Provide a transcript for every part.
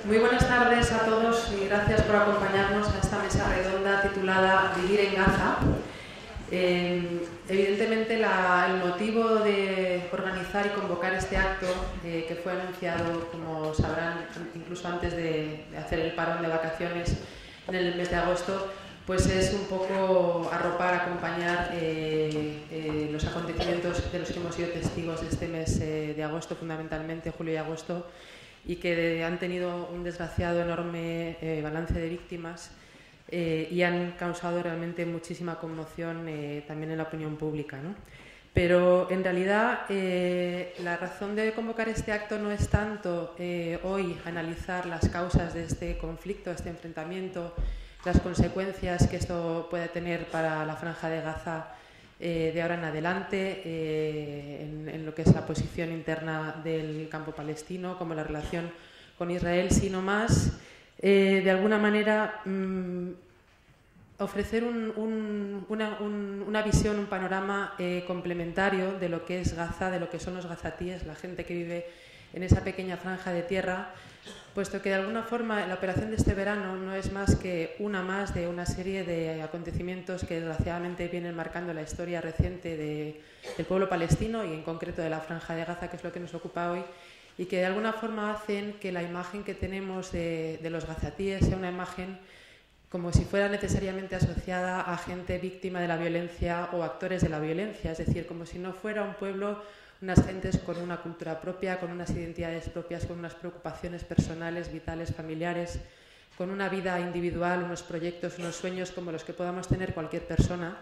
Muy buenas tardes a todos y gracias por acompañarnos a esta mesa redonda titulada Vivir en Gaza. Evidentemente el motivo de organizar y convocar este acto, que fue anunciado, como sabrán, incluso antes de hacer el parón de vacaciones en el mes de agosto, pues es un poco arropar, acompañar los acontecimientos de los que hemos sido testigos este mes de agosto, fundamentalmente julio y agosto, y que han tenido un desgraciado enorme balance de víctimas y han causado realmente muchísima conmoción también en la opinión pública, ¿no? Pero en realidad la razón de convocar este acto no es tanto hoy analizar las causas de este conflicto, este enfrentamiento, las consecuencias que esto puede tener para la Franja de Gaza de ahora en adelante, en lo que es la posición interna del campo palestino, como la relación con Israel, sino más, de alguna manera, ofrecer una visión, un panorama complementario de lo que es Gaza, de lo que son los gazatíes, la gente que vive en esa pequeña franja de tierra, puesto que de alguna forma la operación de este verano no es más que una más de una serie de acontecimientos que desgraciadamente vienen marcando la historia reciente del pueblo palestino y en concreto de la Franja de Gaza, que es lo que nos ocupa hoy, y que de alguna forma hacen que la imagen que tenemos de los gazatíes sea una imagen como si fuera necesariamente asociada a gente víctima de la violencia o actores de la violencia, es decir, como si no fuera un pueblo, unas gentes con una cultura propia, con unas identidades propias, con unas preocupaciones personales, vitales, familiares, con una vida individual, unos proyectos, unos sueños como los que podamos tener cualquier persona.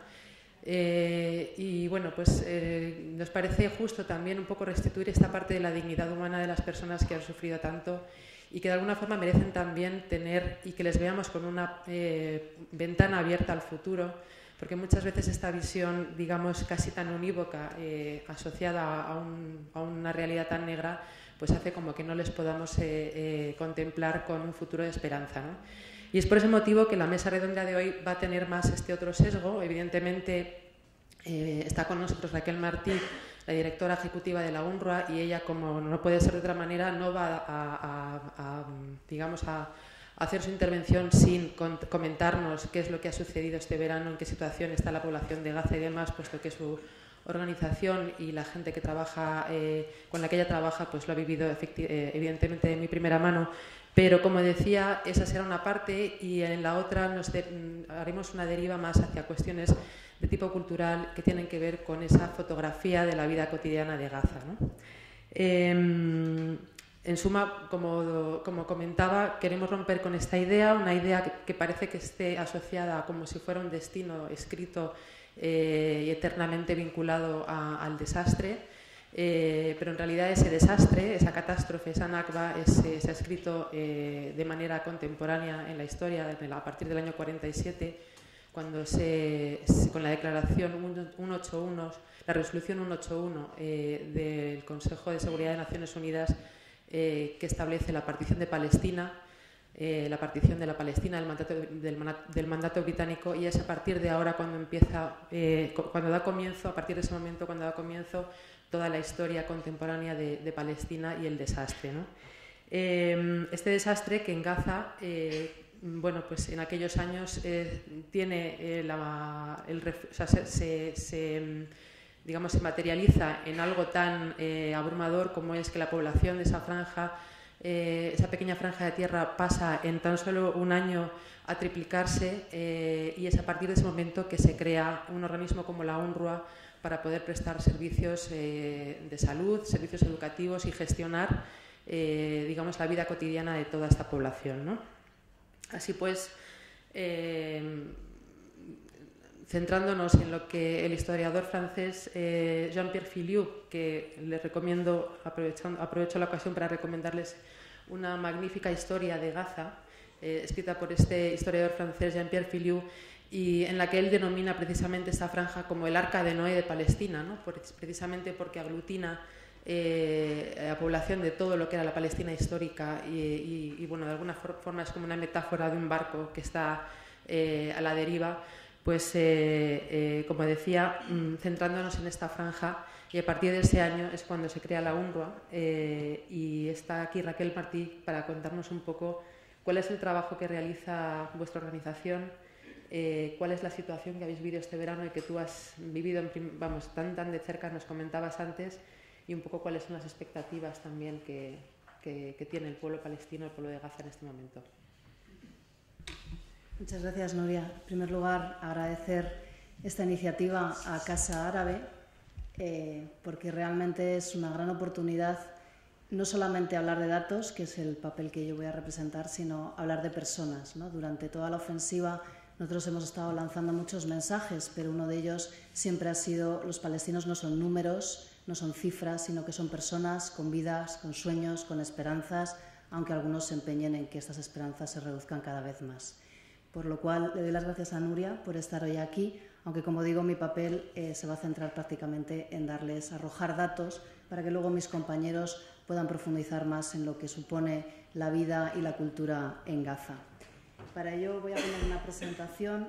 Y bueno, pues nos parece justo también un poco restituir esta parte de la dignidad humana de las personas que han sufrido tanto y que de alguna forma merecen también tener y que les veamos con una ventana abierta al futuro, porque muchas veces esta visión, digamos, casi tan unívoca, asociada a una realidad tan negra, pues hace como que no les podamos contemplar con un futuro de esperanza, ¿no? Y es por ese motivo que la mesa redonda de hoy va a tener más este otro sesgo. Evidentemente está con nosotros Raquel Martí, la directora ejecutiva de la UNRWA, y ella, como no puede ser de otra manera, no va a hacer su intervención sin comentarnos qué es lo que ha sucedido este verano, en qué situación está la población de Gaza y demás, puesto que su organización y la gente que trabaja, con la que ella trabaja, pues lo ha vivido evidentemente de mi primera mano. Pero, como decía, esa será una parte y en la otra haremos una deriva más hacia cuestiones de tipo cultural que tienen que ver con esa fotografía de la vida cotidiana de Gaza, ¿no? En suma, como comentaba, queremos romper con esta idea, una idea que parece que esté asociada como si fuera un destino escrito y eternamente vinculado al desastre, pero en realidad ese desastre, esa catástrofe, esa Nakba, se ha escrito de manera contemporánea en la historia a partir del año 47, cuando con la declaración 181, la resolución 181 del Consejo de Seguridad de Naciones Unidas, que establece la partición de Palestina, la partición de la Palestina del mandato británico, y es a partir de ahora cuando da comienzo, a partir de ese momento cuando da comienzo toda la historia contemporánea de Palestina y el desastre, ¿no? Este desastre que en Gaza, bueno, pues en aquellos años tiene digamos, se materializa en algo tan abrumador como es que la población de esa franja, esa pequeña franja de tierra, pasa en tan solo un año a triplicarse, y es a partir de ese momento que se crea un organismo como la UNRWA para poder prestar servicios de salud, servicios educativos y gestionar, digamos, la vida cotidiana de toda esta población, ¿no? Así pues, centrándonos en lo que el historiador francés Jean-Pierre Filiu, que les recomiendo, aprovecho la ocasión para recomendarles una magnífica historia de Gaza, escrita por este historiador francés Jean-Pierre Filiu, y en la que él denomina precisamente esta franja como el Arca de Noé de Palestina, ¿no? Precisamente porque aglutina a población de todo lo que era la Palestina histórica y bueno, de alguna forma es como una metáfora de un barco que está a la deriva, pues como decía, centrándonos en esta franja Y a partir de ese año es cuando se crea la UNRWA y está aquí Raquel Martí para contarnos un poco cuál es el trabajo que realiza vuestra organización, cuál es la situación que habéis vivido este verano y que tú has vivido tan de cerca, nos comentabas antes, y un poco cuáles son las expectativas también que tiene el pueblo palestino, el pueblo de Gaza en este momento. Muchas gracias, Nuria. En primer lugar, agradecer esta iniciativa a Casa Árabe, porque realmente es una gran oportunidad no solamente hablar de datos, que es el papel que yo voy a representar, sino hablar de personas, ¿no? Durante toda la ofensiva nosotros hemos estado lanzando muchos mensajes, pero uno de ellos siempre ha sido: los palestinos no son números, no son cifras, sino que son personas con vidas, con sueños, con esperanzas, aunque algunos se empeñen en que estas esperanzas se reduzcan cada vez más. Por lo cual le doy las gracias a Nuria por estar hoy aquí, aunque, como digo, mi papel se va a centrar prácticamente en arrojar datos para que luego mis compañeros puedan profundizar más en lo que supone la vida y la cultura en Gaza. Para ello voy a poner una presentación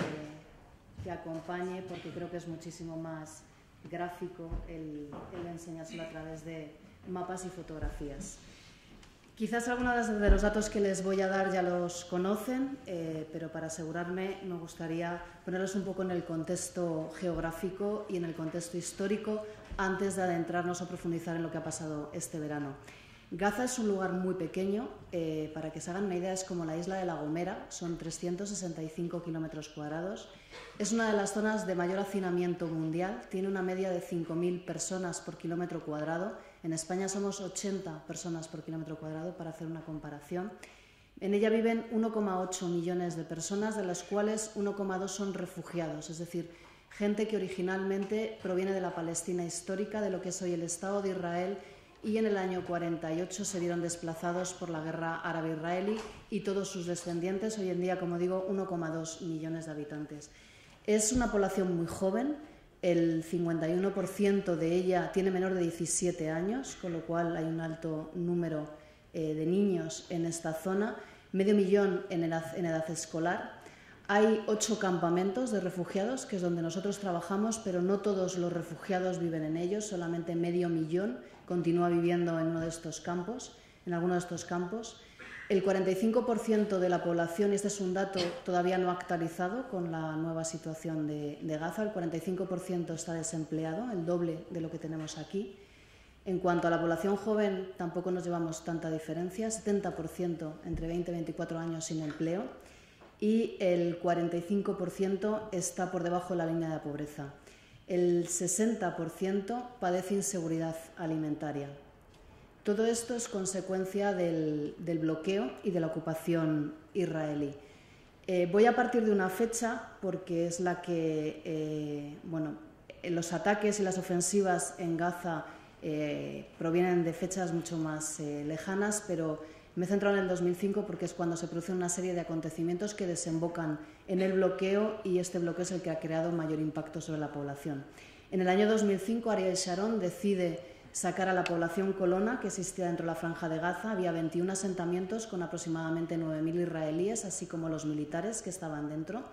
que acompañe, porque creo que es muchísimo más gráfico el enseñárselo a través de mapas y fotografías. Quizás algunos de los datos que les voy a dar ya los conocen, pero para asegurarme me gustaría ponerlos un poco en el contexto geográfico y en el contexto histórico antes de adentrarnos a profundizar en lo que ha pasado este verano. Gaza es un lugar muy pequeño, para que se hagan una idea es como la isla de La Gomera, son 365 kilómetros cuadrados. Es una de las zonas de mayor hacinamiento mundial, tiene una media de 5.000 personas por kilómetro cuadrado. En España somos 80 personas por kilómetro cuadrado, para hacer una comparación. En ella viven 1,8 millones de personas, de las cuales 1,2 son refugiados, es decir, gente que originalmente proviene de la Palestina histórica, de lo que es hoy el Estado de Israel, y en el año 48 se vieron desplazados por la guerra árabe-israelí, y todos sus descendientes, hoy en día, como digo, 1,2 millones de habitantes. Es una población muy joven, el 51% de ella tiene menor de 17 años, con lo cual hay un alto número de niños en esta zona, 500.000 en edad escolar. Hay 8 campamentos de refugiados, que es donde nosotros trabajamos, pero no todos los refugiados viven en ellos, solamente 500.000 continúa viviendo en uno de estos campos, en alguno de estos campos. El 45% de la población, y este es un dato todavía no actualizado con la nueva situación de Gaza, el 45% está desempleado, el doble de lo que tenemos aquí. En cuanto a la población joven, tampoco nos llevamos tanta diferencia, 70% entre 20 y 24 años sin empleo, y el 45% está por debajo de la línea de la pobreza. El 60% padece inseguridad alimentaria. Todo esto es consecuencia del bloqueo y de la ocupación israelí. Voy a partir de una fecha porque es la que, los ataques y las ofensivas en Gaza provienen de fechas mucho más lejanas, pero me he centrado en el 2005 porque es cuando se produce una serie de acontecimientos que desembocan en el bloqueo, y este bloqueo es el que ha creado mayor impacto sobre la población. En el año 2005, Ariel Sharon decide sacar a la población colona que existía dentro de la Franja de Gaza. Había 21 asentamientos con aproximadamente 9.000 israelíes, así como los militares que estaban dentro.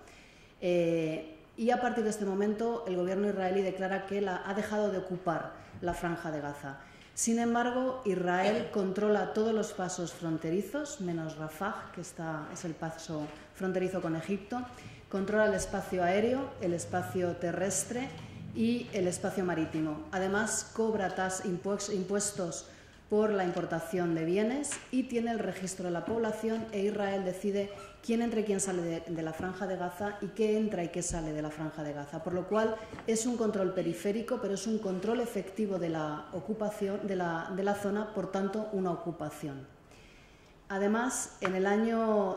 Y a partir de este momento, el gobierno israelí declara que ha dejado de ocupar la Franja de Gaza. Sin embargo, Israel controla todos los pasos fronterizos, menos Rafah, que es el paso fronterizo con Egipto, controla el espacio aéreo, el espacio terrestre y el espacio marítimo. Además, cobra impuestos por la importación de bienes y tiene el registro de la población, e Israel decide quién entra y quién sale de la Franja de Gaza y qué entra y qué sale de la Franja de Gaza. Por lo cual es un control periférico, pero es un control efectivo de la ocupación de la zona, por tanto una ocupación. Además, en el año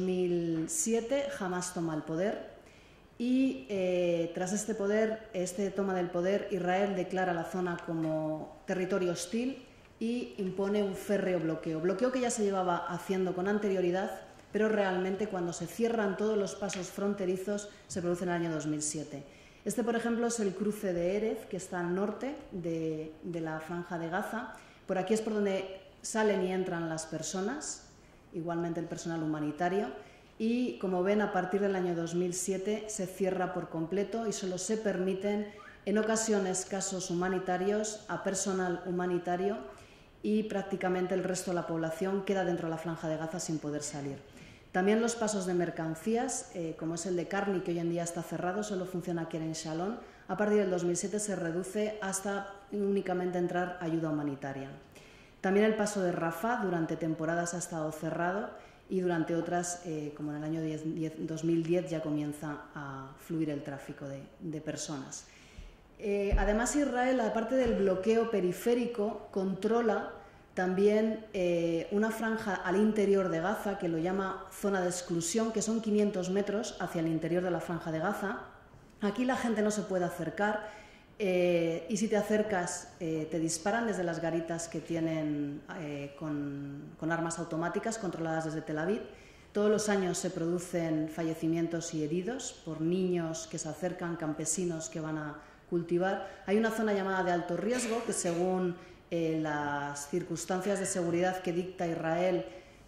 2007 Hamás toma el poder y tras este toma del poder, Israel declara la zona como territorio hostil y impone un férreo bloqueo que ya se llevaba haciendo con anterioridad, pero realmente cuando se cierran todos los pasos fronterizos se produce en el año 2007. Este, por ejemplo, es el cruce de Erez, que está al norte de la Franja de Gaza. Por aquí es por donde salen y entran las personas, igualmente el personal humanitario, y como ven, a partir del año 2007 se cierra por completo y solo se permiten en ocasiones casos humanitarios a personal humanitario y prácticamente el resto de la población queda dentro de la Franja de Gaza sin poder salir. También los pasos de mercancías, como es el de Karni, que hoy en día está cerrado, solo funciona aquí en Shalom, a partir del 2007 se reduce hasta únicamente entrar ayuda humanitaria. También el paso de Rafah durante temporadas ha estado cerrado y durante otras, como en el año 2010, ya comienza a fluir el tráfico de personas. Además, Israel, aparte del bloqueo periférico, controla también una franja al interior de Gaza, que lo llama zona de exclusión, que son 500 metros hacia el interior de la Franja de Gaza. Aquí la gente no se puede acercar y si te acercas te disparan desde las garitas que tienen con armas automáticas controladas desde Tel Aviv. Todos los años se producen fallecimientos y heridos por niños que se acercan, campesinos que van a cultivar. Hay una zona llamada de alto riesgo que, según las circunstancias de seguridad que dicta Israel,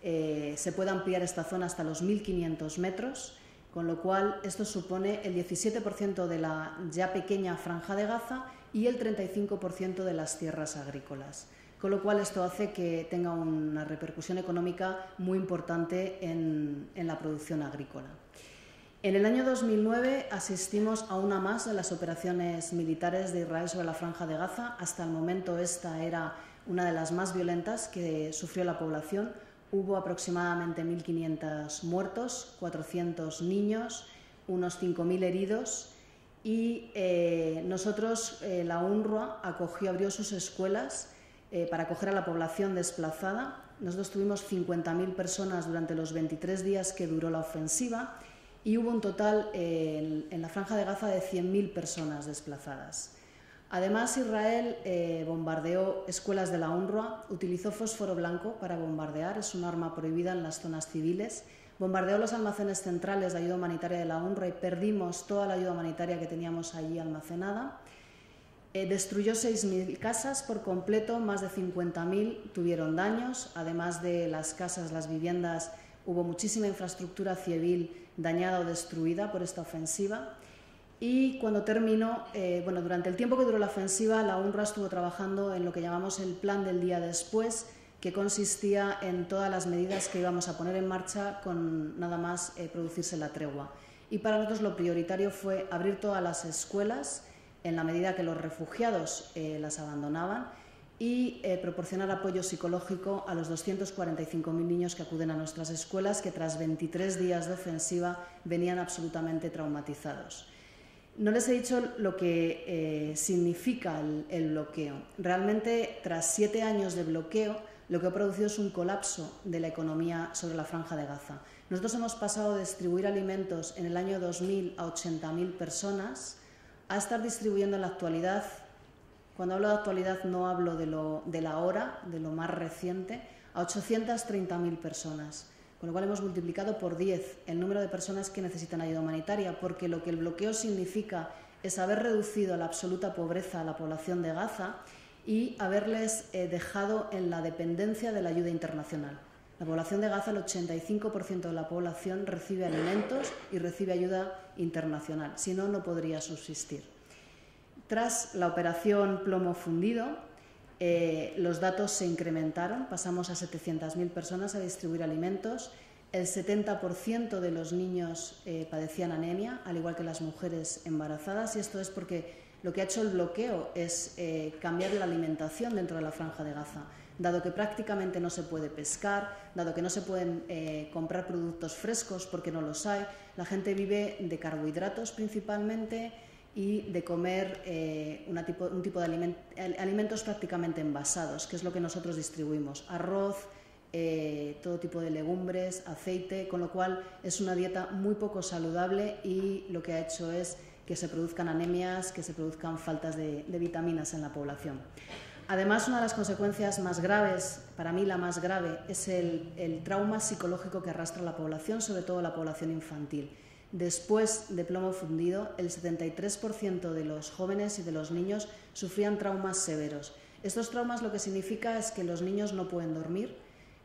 se puede ampliar esta zona hasta los 1.500 metros, con lo cual esto supone el 17% de la ya pequeña Franja de Gaza y el 35% de las tierras agrícolas, con lo cual esto hace que tenga una repercusión económica muy importante en la producción agrícola. En el año 2009 asistimos a una más de las operaciones militares de Israel sobre la Franja de Gaza. Hasta el momento esta era una de las más violentas que sufrió la población. Hubo aproximadamente 1.500 muertos, 400 niños, unos 5.000 heridos y nosotros, la UNRWA, abrió sus escuelas para acoger a la población desplazada. Nosotros tuvimos 50.000 personas durante los 23 días que duró la ofensiva y hubo un total en la Franja de Gaza de 100.000 personas desplazadas. Además, Israel bombardeó escuelas de la UNRWA, utilizó fósforo blanco para bombardear, es un arma prohibida en las zonas civiles, bombardeó los almacenes centrales de ayuda humanitaria de la UNRWA y perdimos toda la ayuda humanitaria que teníamos allí almacenada. Destruyó 6.000 casas por completo, más de 50.000 tuvieron daños, además de las casas, las viviendas, hubo muchísima infraestructura civil dañada o destruida por esta ofensiva. Y cuando terminó, durante el tiempo que duró la ofensiva, la UNRWA estuvo trabajando en lo que llamamos el plan del día después, que consistía en todas las medidas que íbamos a poner en marcha con nada más producirse la tregua. Y para nosotros lo prioritario fue abrir todas las escuelas en la medida que los refugiados las abandonaban y proporcionar apoyo psicológico a los 245.000 niños que acuden a nuestras escuelas, que tras 23 días de ofensiva venían absolutamente traumatizados. No les he dicho lo que significa el bloqueo. Realmente, tras 7 años de bloqueo, lo que ha producido es un colapso de la economía sobre la Franja de Gaza. Nosotros hemos pasado de distribuir alimentos en el año 2000 a 80.000 personas a estar distribuyendo en la actualidad. Cuando hablo de actualidad no hablo de la hora, de lo más reciente, a 830.000 personas. Con lo cual hemos multiplicado por 10 el número de personas que necesitan ayuda humanitaria, porque lo que el bloqueo significa es haber reducido a la absoluta pobreza a la población de Gaza y haberles dejado en la dependencia de la ayuda internacional. La población de Gaza, el 85% de la población recibe alimentos y recibe ayuda internacional, si no, no podría subsistir. Tras la operación Plomo Fundido, los datos se incrementaron, pasamos a 700.000 personas a distribuir alimentos, el 70% de los niños padecían anemia, al igual que las mujeres embarazadas, y esto es porque lo que ha hecho el bloqueo es cambiar la alimentación dentro de la Franja de Gaza. Dado que prácticamente no se puede pescar, dado que no se pueden comprar productos frescos porque no los hay, la gente vive de carbohidratos principalmente y de comer un tipo de alimentos prácticamente envasados, que es lo que nosotros distribuimos, arroz, todo tipo de legumbres, aceite, con lo cual es una dieta muy poco saludable y lo que ha hecho es que se produzcan anemias, que se produzcan faltas de vitaminas en la población. Además, una de las consecuencias más graves, para mí la más grave, es el trauma psicológico que arrastra la población, sobre todo la población infantil. Después de Plomo Fundido, el 73% de los jóvenes y de los niños sufrían traumas severos. Estos traumas lo que significa es que los niños no pueden dormir.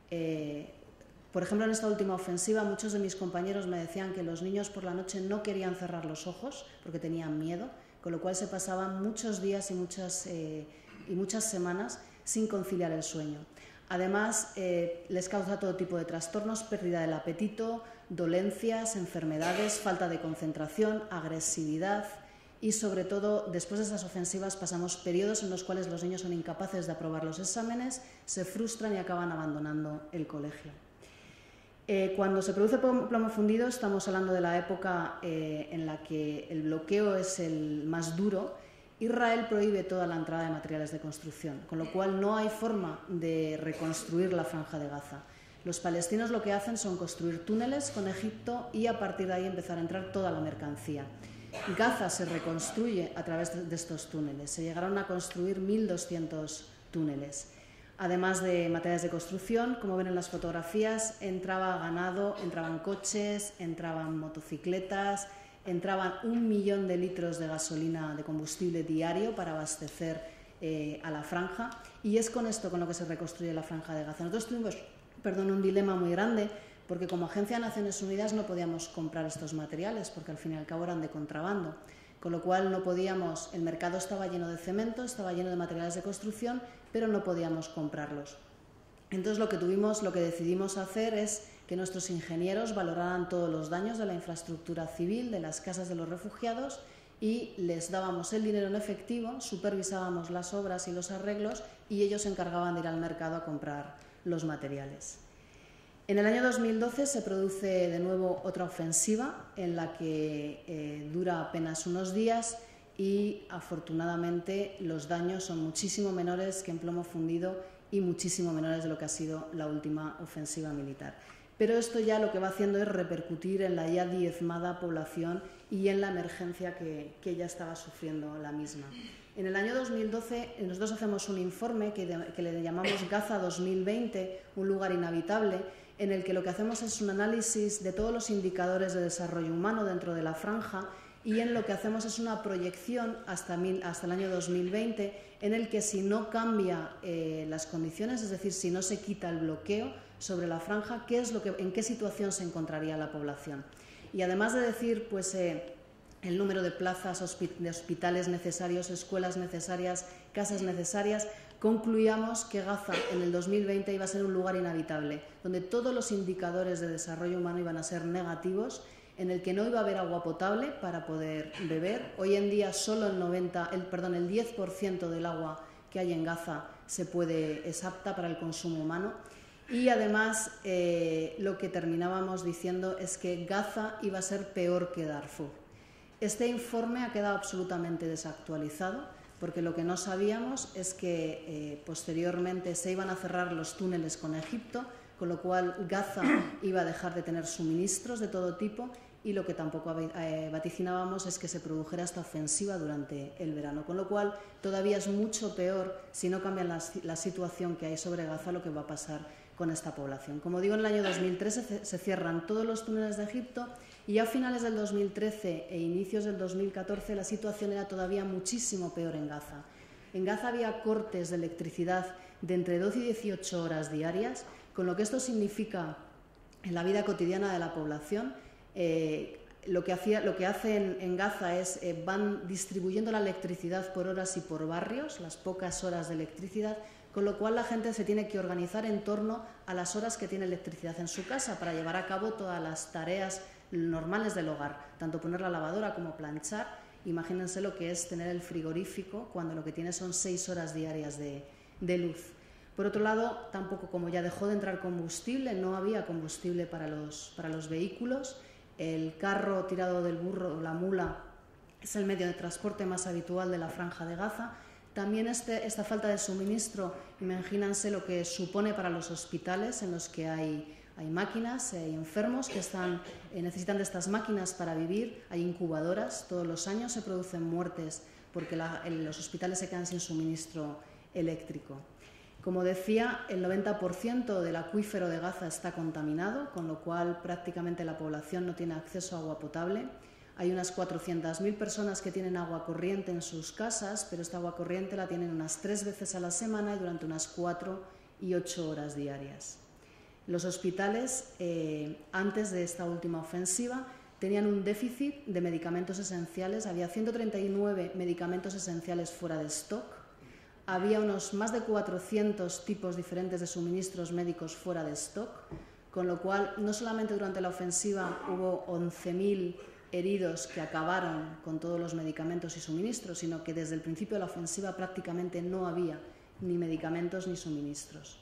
Por ejemplo, en esta última ofensiva, muchos de mis compañeros me decían que los niños por la noche no querían cerrar los ojos porque tenían miedo, con lo cual se pasaban muchos días y muchas semanas sin conciliar el sueño. Además, les causa todo tipo de trastornos, pérdida del apetito, dolencias, enfermedades, falta de concentración, agresividad y, sobre todo, después de esas ofensivas pasamos periodos en los cuales los niños son incapaces de aprobar los exámenes, se frustran y acaban abandonando el colegio. Cuando se produce plomo fundido estamos hablando de la época en la que el bloqueo es el más duro. Israel prohíbe toda la entrada de materiales de construcción, con lo cual no hay forma de reconstruir la Franja de Gaza. Los palestinos lo que hacen son construir túneles con Egipto y a partir de ahí empezar a entrar toda la mercancía. Gaza se reconstruye a través de estos túneles. Se llegaron a construir 1.200 túneles. Además de materiales de construcción, como ven en las fotografías, entraba ganado, entraban coches, entraban motocicletas, entraban 1 millón de litros de gasolina de combustible diario para abastecer a la franja, y es con esto con lo que se reconstruye la Franja de Gaza. Nosotros tuvimos un dilema muy grande, porque como Agencia de Naciones Unidas no podíamos comprar estos materiales, porque al fin y al cabo eran de contrabando, con lo cual no podíamos, el mercado estaba lleno de cemento, estaba lleno de materiales de construcción, pero no podíamos comprarlos. Entonces lo que decidimos hacer es que nuestros ingenieros valoraran todos los daños de la infraestructura civil, de las casas de los refugiados, y les dábamos el dinero en efectivo, supervisábamos las obras y los arreglos, y ellos se encargaban de ir al mercado a comprar los materiales. En el año 2012 se produce de nuevo otra ofensiva en la que dura apenas unos días y afortunadamente los daños son muchísimo menores que en plomo fundido y muchísimo menores de lo que ha sido la última ofensiva militar. Pero esto ya lo que va haciendo es repercutir en la ya diezmada población y en la emergencia que ya estaba sufriendo la misma. En el año 2012 nosotros hacemos un informe que le llamamos Gaza 2020, un lugar inhabitable, en el que lo que hacemos es un análisis de todos los indicadores de desarrollo humano dentro de la franja, y en lo que hacemos es una proyección hasta el año 2020, en el que si no cambia las condiciones, es decir, si no se quita el bloqueo sobre la franja, en qué situación se encontraría la población. Y además de decir el número de plazas, de hospitales necesarios, escuelas necesarias, casas necesarias, concluíamos que Gaza en el 2020 iba a ser un lugar inhabitable, donde todos los indicadores de desarrollo humano iban a ser negativos, en el que no iba a haber agua potable para poder beber. Hoy en día solo el 10% del agua que hay en Gaza es apta para el consumo humano. Y además lo que terminábamos diciendo es que Gaza iba a ser peor que Darfur. Este informe ha quedado absolutamente desactualizado, porque lo que no sabíamos es que posteriormente se iban a cerrar los túneles con Egipto, con lo cual Gaza iba a dejar de tener suministros de todo tipo, y lo que tampoco vaticinábamos es que se produjera esta ofensiva durante el verano, con lo cual todavía es mucho peor si no cambian la situación que hay sobre Gaza, lo que va a pasar con esta población. Como digo, en el año 2013 se cierran todos los túneles de Egipto, y a finales del 2013 e inicios del 2014 la situación era todavía muchísimo peor en Gaza. En Gaza había cortes de electricidad de entre 12 y 18 horas diarias, con lo que esto significa en la vida cotidiana de la población. Lo que hacen en Gaza es van distribuyendo la electricidad por horas y por barrios, las pocas horas de electricidad, con lo cual la gente se tiene que organizar en torno a las horas que tiene electricidad en su casa para llevar a cabo todas las tareas normales del hogar, tanto poner la lavadora como planchar. Imagínense lo que es tener el frigorífico cuando lo que tiene son 6 horas diarias de luz. Por otro lado, tampoco, como ya dejó de entrar combustible, no había combustible para los vehículos. El carro tirado del burro o la mula es el medio de transporte más habitual de la Franja de Gaza. También esta falta de suministro, imagínense lo que supone para los hospitales en los que hay máquinas, hay enfermos que necesitan de estas máquinas para vivir, hay incubadoras, todos los años se producen muertes porque los hospitales se quedan sin suministro eléctrico. Como decía, el 90% del acuífero de Gaza está contaminado, con lo cual prácticamente la población no tiene acceso a agua potable. Hay unas 400.000 personas que tienen agua corriente en sus casas, pero esta agua corriente la tienen unas 3 veces a la semana y durante unas 4 y 8 horas diarias. Los hospitales, antes de esta última ofensiva, tenían un déficit de medicamentos esenciales, había 139 medicamentos esenciales fuera de stock, había unos más de 400 tipos diferentes de suministros médicos fuera de stock, con lo cual no solamente durante la ofensiva hubo 11.000 heridos que acabaron con todos los medicamentos y suministros, sino que desde el principio de la ofensiva prácticamente no había ni medicamentos ni suministros.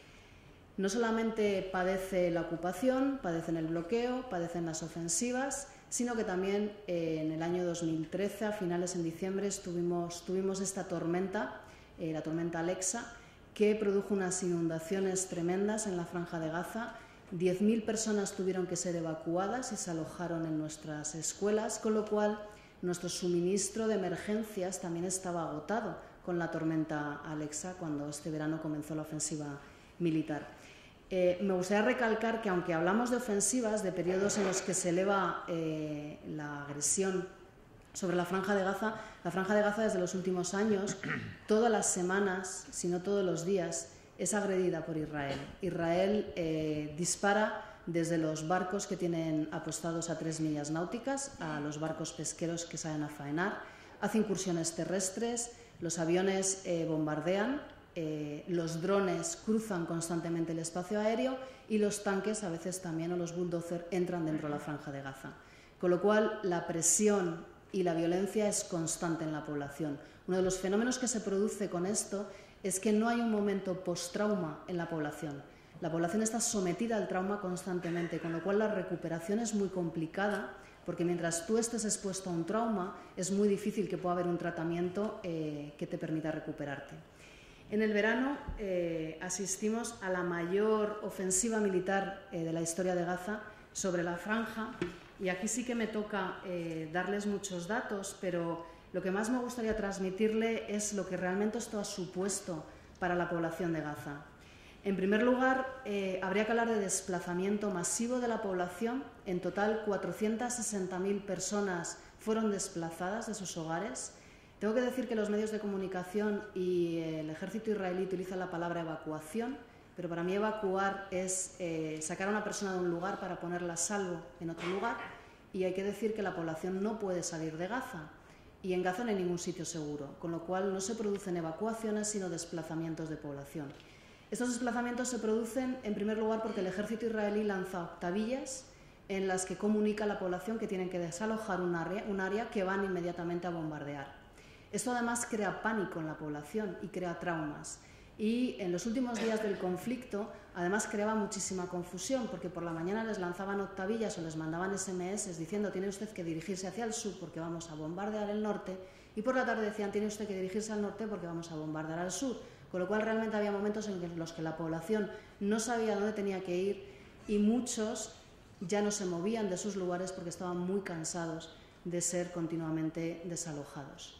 No solamente padece la ocupación, padecen el bloqueo, padecen las ofensivas, sino que también en el año 2013, a finales en diciembre, tuvimos esta tormenta, la tormenta Alexa, que produjo unas inundaciones tremendas en la Franja de Gaza. 10.000 personas tuvieron que ser evacuadas y se alojaron en nuestras escuelas, con lo cual nuestro suministro de emergencias también estaba agotado con la tormenta Alexa cuando este verano comenzó la ofensiva militar. Me gustaría recalcar que aunque hablamos de ofensivas, de periodos en los que se eleva la agresión sobre la Franja de Gaza desde los últimos años, todas las semanas, si no todos los días, es agredida por Israel. Israel dispara desde los barcos que tienen apostados a 3 millas náuticas a los barcos pesqueros que salen a faenar, hace incursiones terrestres, los aviones bombardean, los drones cruzan constantemente el espacio aéreo y los tanques a veces también, o los bulldozers, entran dentro de la Franja de Gaza. Con lo cual la presión y la violencia es constante en la población. Uno de los fenómenos que se produce con esto es que no hay un momento post-trauma en la población. La población está sometida al trauma constantemente, con lo cual la recuperación es muy complicada, porque mientras tú estés expuesto a un trauma, es muy difícil que pueda haber un tratamiento que te permita recuperarte. En el verano asistimos a la mayor ofensiva militar de la historia de Gaza sobre la franja, y aquí sí que me toca darles muchos datos, pero lo que más me gustaría transmitirle es lo que realmente esto ha supuesto para la población de Gaza. En primer lugar, habría que hablar de desplazamiento masivo de la población. En total, 460.000 personas fueron desplazadas de sus hogares. Tengo que decir que los medios de comunicación y el ejército israelí utilizan la palabra evacuación, pero para mí evacuar es sacar a una persona de un lugar para ponerla a salvo en otro lugar, y hay que decir que la población no puede salir de Gaza, y en Gaza no hay ningún sitio seguro, con lo cual no se producen evacuaciones sino desplazamientos de población. Estos desplazamientos se producen en primer lugar porque el ejército israelí lanza octavillas en las que comunica a la población que tienen que desalojar un área que van inmediatamente a bombardear. Esto además crea pánico en la población y crea traumas. Y en los últimos días del conflicto, además creaba muchísima confusión, porque por la mañana les lanzaban octavillas o les mandaban SMS diciendo tiene usted que dirigirse hacia el sur porque vamos a bombardear el norte, y por la tarde decían tiene usted que dirigirse al norte porque vamos a bombardear al sur, con lo cual realmente había momentos en los que la población no sabía dónde tenía que ir y muchos ya no se movían de sus lugares porque estaban muy cansados de ser continuamente desalojados.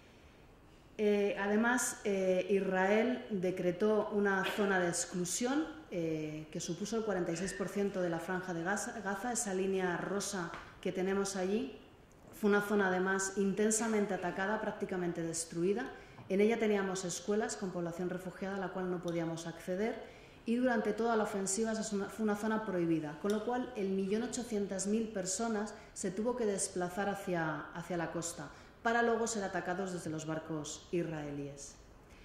Además, Israel decretó una zona de exclusión que supuso el 46% de la Franja de Gaza. Esa línea rosa que tenemos allí fue una zona además intensamente atacada, prácticamente destruida. En ella teníamos escuelas con población refugiada a la cual no podíamos acceder, y durante toda la ofensiva fue una zona prohibida, con lo cual 1.800.000 personas se tuvo que desplazar hacia la costa, para luego ser atacados desde los barcos israelíes.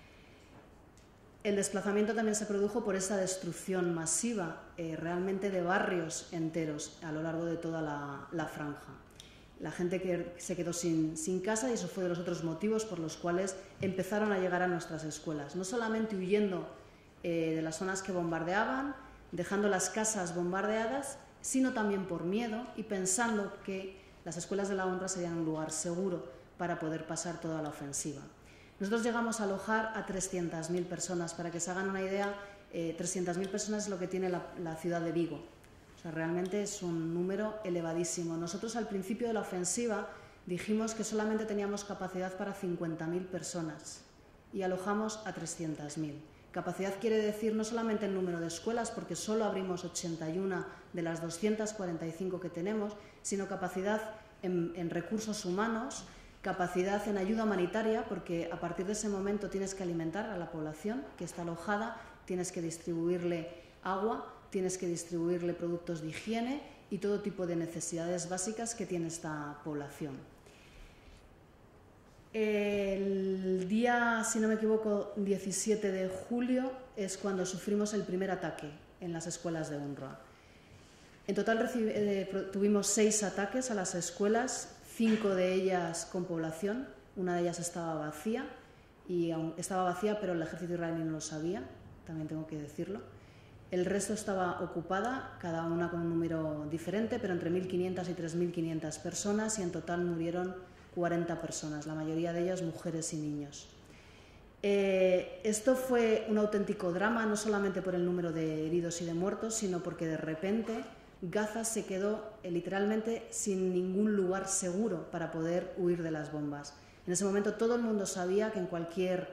El desplazamiento también se produjo por esa destrucción masiva realmente de barrios enteros a lo largo de toda la franja. La gente que se quedó sin casa, y eso fue de los otros motivos por los cuales empezaron a llegar a nuestras escuelas. No solamente huyendo de las zonas que bombardeaban, dejando las casas bombardeadas, sino también por miedo y pensando que las escuelas de la UNRWA serían un lugar seguro para poder pasar toda la ofensiva. Nosotros llegamos a alojar a 300.000 personas. Para que se hagan una idea, 300.000 personas es lo que tiene la ciudad de Vigo. O sea, realmente es un número elevadísimo. Nosotros al principio de la ofensiva dijimos que solamente teníamos capacidad para 50.000 personas y alojamos a 300.000. Capacidad quiere decir no solamente el número de escuelas, porque solo abrimos 81 de las 245 que tenemos, sino capacidad en recursos humanos, capacidad en ayuda humanitaria, porque a partir de ese momento tienes que alimentar a la población que está alojada, tienes que distribuirle agua, tienes que distribuirle productos de higiene y todo tipo de necesidades básicas que tiene esta población. El día, si no me equivoco, 17 de julio es cuando sufrimos el primer ataque en las escuelas de UNRWA. En total tuvimos 6 ataques a las escuelas, 5 de ellas con población, una de ellas estaba vacía, pero el ejército israelí no lo sabía, también tengo que decirlo. El resto estaba ocupada, cada una con un número diferente, pero entre 1.500 y 3.500 personas, y en total murieron 40 personas, la mayoría de ellas mujeres y niños. Esto fue un auténtico drama, no solamente por el número de heridos y de muertos, sino porque de repente Gaza se quedó literalmente sin ningún lugar seguro para poder huir de las bombas. En ese momento todo el mundo sabía que en cualquier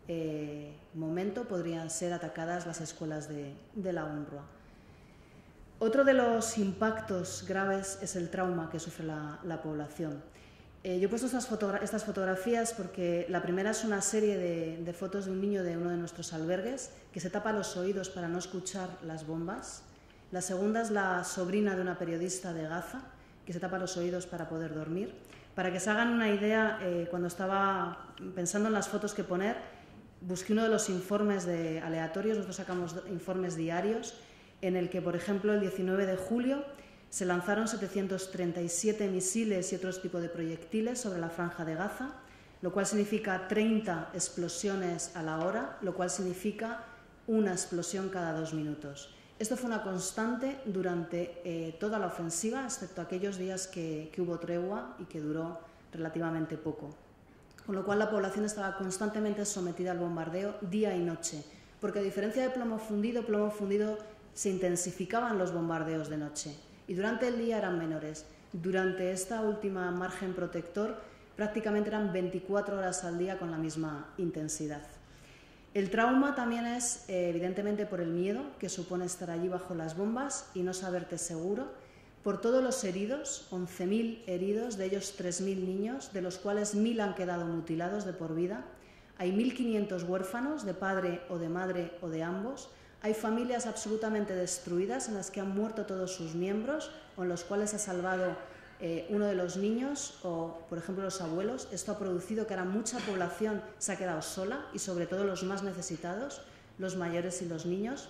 momento podrían ser atacadas las escuelas de la UNRWA. Otro de los impactos graves es el trauma que sufre la población. Yo he puesto estas fotografías porque la primera es una serie de fotos de un niño de uno de nuestros albergues que se tapa los oídos para no escuchar las bombas. La segunda es la sobrina de una periodista de Gaza que se tapa los oídos para poder dormir. Para que se hagan una idea, cuando estaba pensando en las fotos que poner, busqué uno de los informes aleatorios. Nosotros sacamos informes diarios en el que, por ejemplo, el 19 de julio se lanzaron 737 misiles y otros tipos de proyectiles sobre la franja de Gaza, lo cual significa 30 explosiones a la hora, lo cual significa una explosión cada 2 minutos. Esto fue una constante durante toda la ofensiva, excepto aquellos días que hubo tregua y que duró relativamente poco. Con lo cual la población estaba constantemente sometida al bombardeo día y noche, porque a diferencia de plomo fundido se intensificaban los bombardeos de noche. Y durante el día eran menores. Durante esta última margen protector prácticamente eran 24 horas al día con la misma intensidad. El trauma también es evidentemente por el miedo que supone estar allí bajo las bombas y no saberte seguro, por todos los heridos, 11.000 heridos, de ellos 3.000 niños, de los cuales 1.000 han quedado mutilados de por vida. Hay 1.500 huérfanos de padre o de madre o de ambos. Hay familias absolutamente destruidas en las que han muerto todos sus miembros o en los cuales ha salvado uno de los niños o, por ejemplo, los abuelos. Esto ha producido que ahora mucha población se ha quedado sola y sobre todo los más necesitados, los mayores y los niños.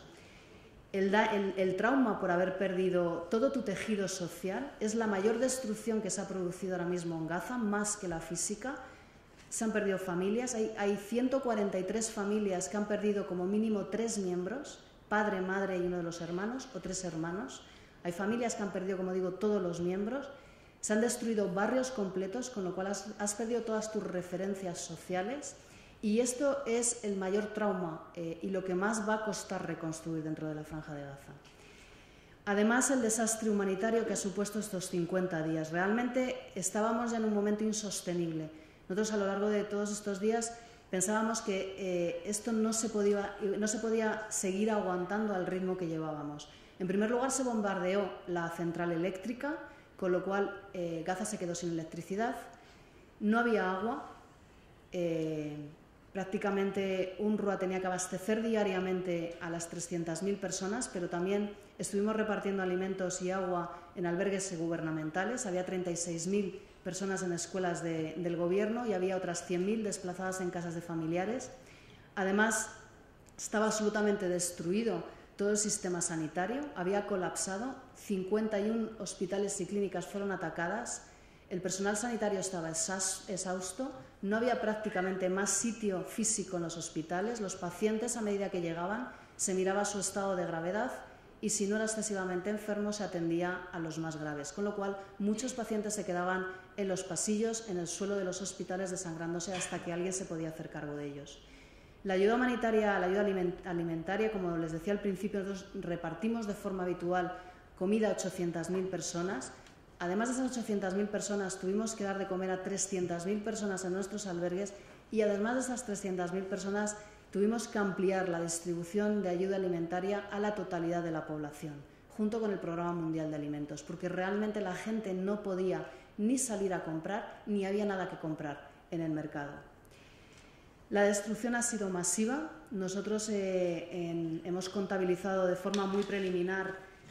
El trauma por haber perdido todo tu tejido social es la mayor destrucción que se ha producido ahora mismo en Gaza, más que la física. Se han perdido familias, hay 143 familias que han perdido como mínimo 3 miembros, padre, madre y uno de los hermanos, o 3 hermanos. Hay familias que han perdido, como digo, todos los miembros. Se han destruido barrios completos, con lo cual has perdido todas tus referencias sociales. Y esto es el mayor trauma y lo que más va a costar reconstruir dentro de la Franja de Gaza. Además, el desastre humanitario que ha supuesto estos 50 días. Realmente estábamos ya en un momento insostenible. Nosotros a lo largo de todos estos días pensábamos que esto no se podía seguir aguantando al ritmo que llevábamos. En primer lugar, se bombardeó la central eléctrica, con lo cual Gaza se quedó sin electricidad. No había agua. Prácticamente UNRWA tenía que abastecer diariamente a las 300.000 personas, pero también estuvimos repartiendo alimentos y agua en albergues gubernamentales. Había 36.000 personas en escuelas del gobierno y había otras 100.000 desplazadas en casas de familiares. Además, estaba absolutamente destruido todo el sistema sanitario, había colapsado, 51 hospitales y clínicas fueron atacadas, el personal sanitario estaba exhausto, no había prácticamente más sitio físico en los hospitales, los pacientes a medida que llegaban se miraba su estado de gravedad y si no era excesivamente enfermo se atendía a los más graves, con lo cual muchos pacientes se quedaban en los pasillos, en el suelo de los hospitales desangrándose hasta que alguien se podía hacer cargo de ellos. La ayuda humanitaria, la ayuda alimentaria, como les decía al principio, nosotros repartimos de forma habitual comida a 800.000 personas. Además de esas 800.000 personas, tuvimos que dar de comer a 300.000 personas en nuestros albergues y además de esas 300.000 personas, tuvimos que ampliar la distribución de ayuda alimentaria a la totalidad de la población, junto con el Programa Mundial de Alimentos, porque realmente la gente no podía ni salir a comprar, ni había nada que comprar en el mercado. La destrucción ha sido masiva. Nosotros hemos contabilizado de forma muy preliminar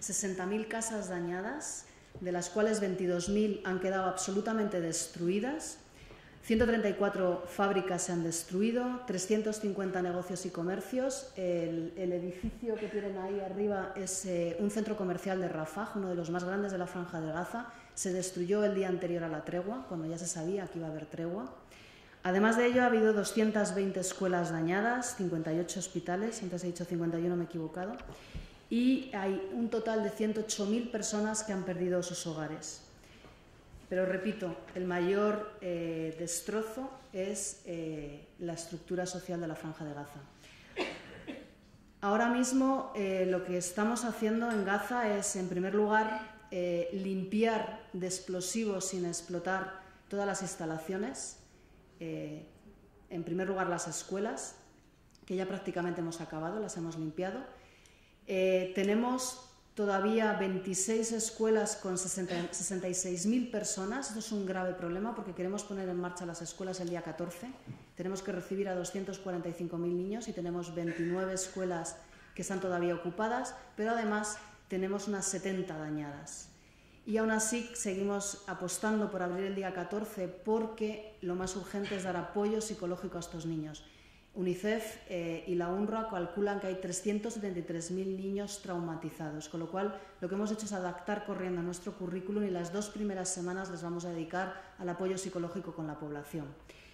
60.000 casas dañadas, de las cuales 22.000 han quedado absolutamente destruidas. 134 fábricas se han destruido, 350 negocios y comercios. El edificio que tienen ahí arriba es un centro comercial de Rafah, uno de los más grandes de la Franja de Gaza. Se destruyó el día anterior a la tregua, cuando ya se sabía que iba a haber tregua. Además de ello, ha habido 220 escuelas dañadas, 58 hospitales, antes he dicho 51, me he equivocado, y hay un total de 108.000 personas que han perdido sus hogares. Pero repito, el mayor destrozo es la estructura social de la Franja de Gaza. Ahora mismo lo que estamos haciendo en Gaza es, en primer lugar, limpiar de explosivos sin explotar todas las instalaciones. En primer lugar, las escuelas, que ya prácticamente hemos acabado, las hemos limpiado. Tenemos todavía 26 escuelas con 66.000 personas. Esto es un grave problema porque queremos poner en marcha las escuelas el día 14. Tenemos que recibir a 245.000 niños y tenemos 29 escuelas que están todavía ocupadas, pero además tenemos unas 70 dañadas. Y aún así seguimos apostando por abrir el día 14 porque lo más urgente es dar apoyo psicológico a estos niños. UNICEF y la UNRWA calculan que hay 373.000 niños traumatizados, con lo cual lo que hemos hecho es adaptar corriendo nuestro currículum y las 2 primeras semanas les vamos a dedicar al apoyo psicológico con la población.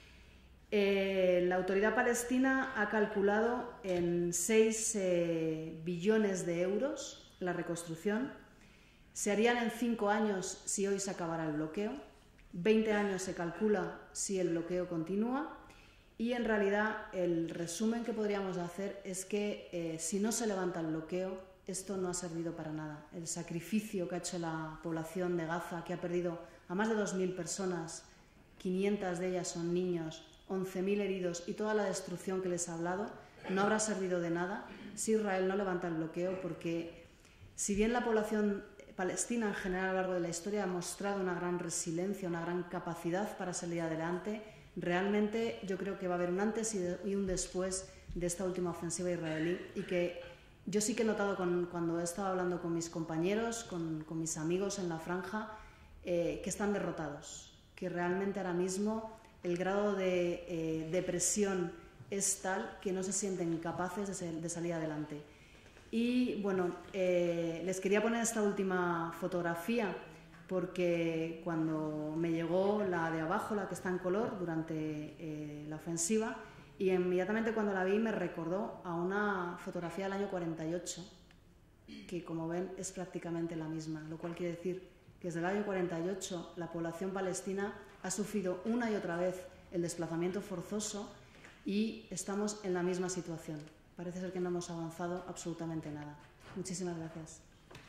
La autoridad palestina ha calculado en 6 billones de euros la reconstrucción. Se harían en 5 años si hoy se acabara el bloqueo, 20 años se calcula si el bloqueo continúa. Y en realidad el resumen que podríamos hacer es que si no se levanta el bloqueo, esto no ha servido para nada. El sacrificio que ha hecho la población de Gaza, que ha perdido a más de 2.000 personas, 500 de ellas son niños, 11.000 heridos y toda la destrucción que les he hablado, no habrá servido de nada si Israel no levanta el bloqueo, porque si bien la población palestina en general a lo largo de la historia ha mostrado una gran resiliencia, una gran capacidad para salir adelante, realmente yo creo que va a haber un antes y un después de esta última ofensiva israelí, y que yo sí que he notado cuando he estado hablando con mis compañeros, con mis amigos en la franja, que están derrotados, que realmente ahora mismo el grado de depresión es tal que no se sienten capaces de salir adelante. Y bueno, les quería poner esta última fotografía porque cuando me llegó la de abajo, la que está en color, durante la ofensiva, y inmediatamente cuando la vi me recordó a una fotografía del año 48, que como ven es prácticamente la misma, lo cual quiere decir que desde el año 48 la población palestina ha sufrido una y otra vez el desplazamiento forzoso y estamos en la misma situación. Parece ser que no hemos avanzado absolutamente nada. Muchísimas gracias.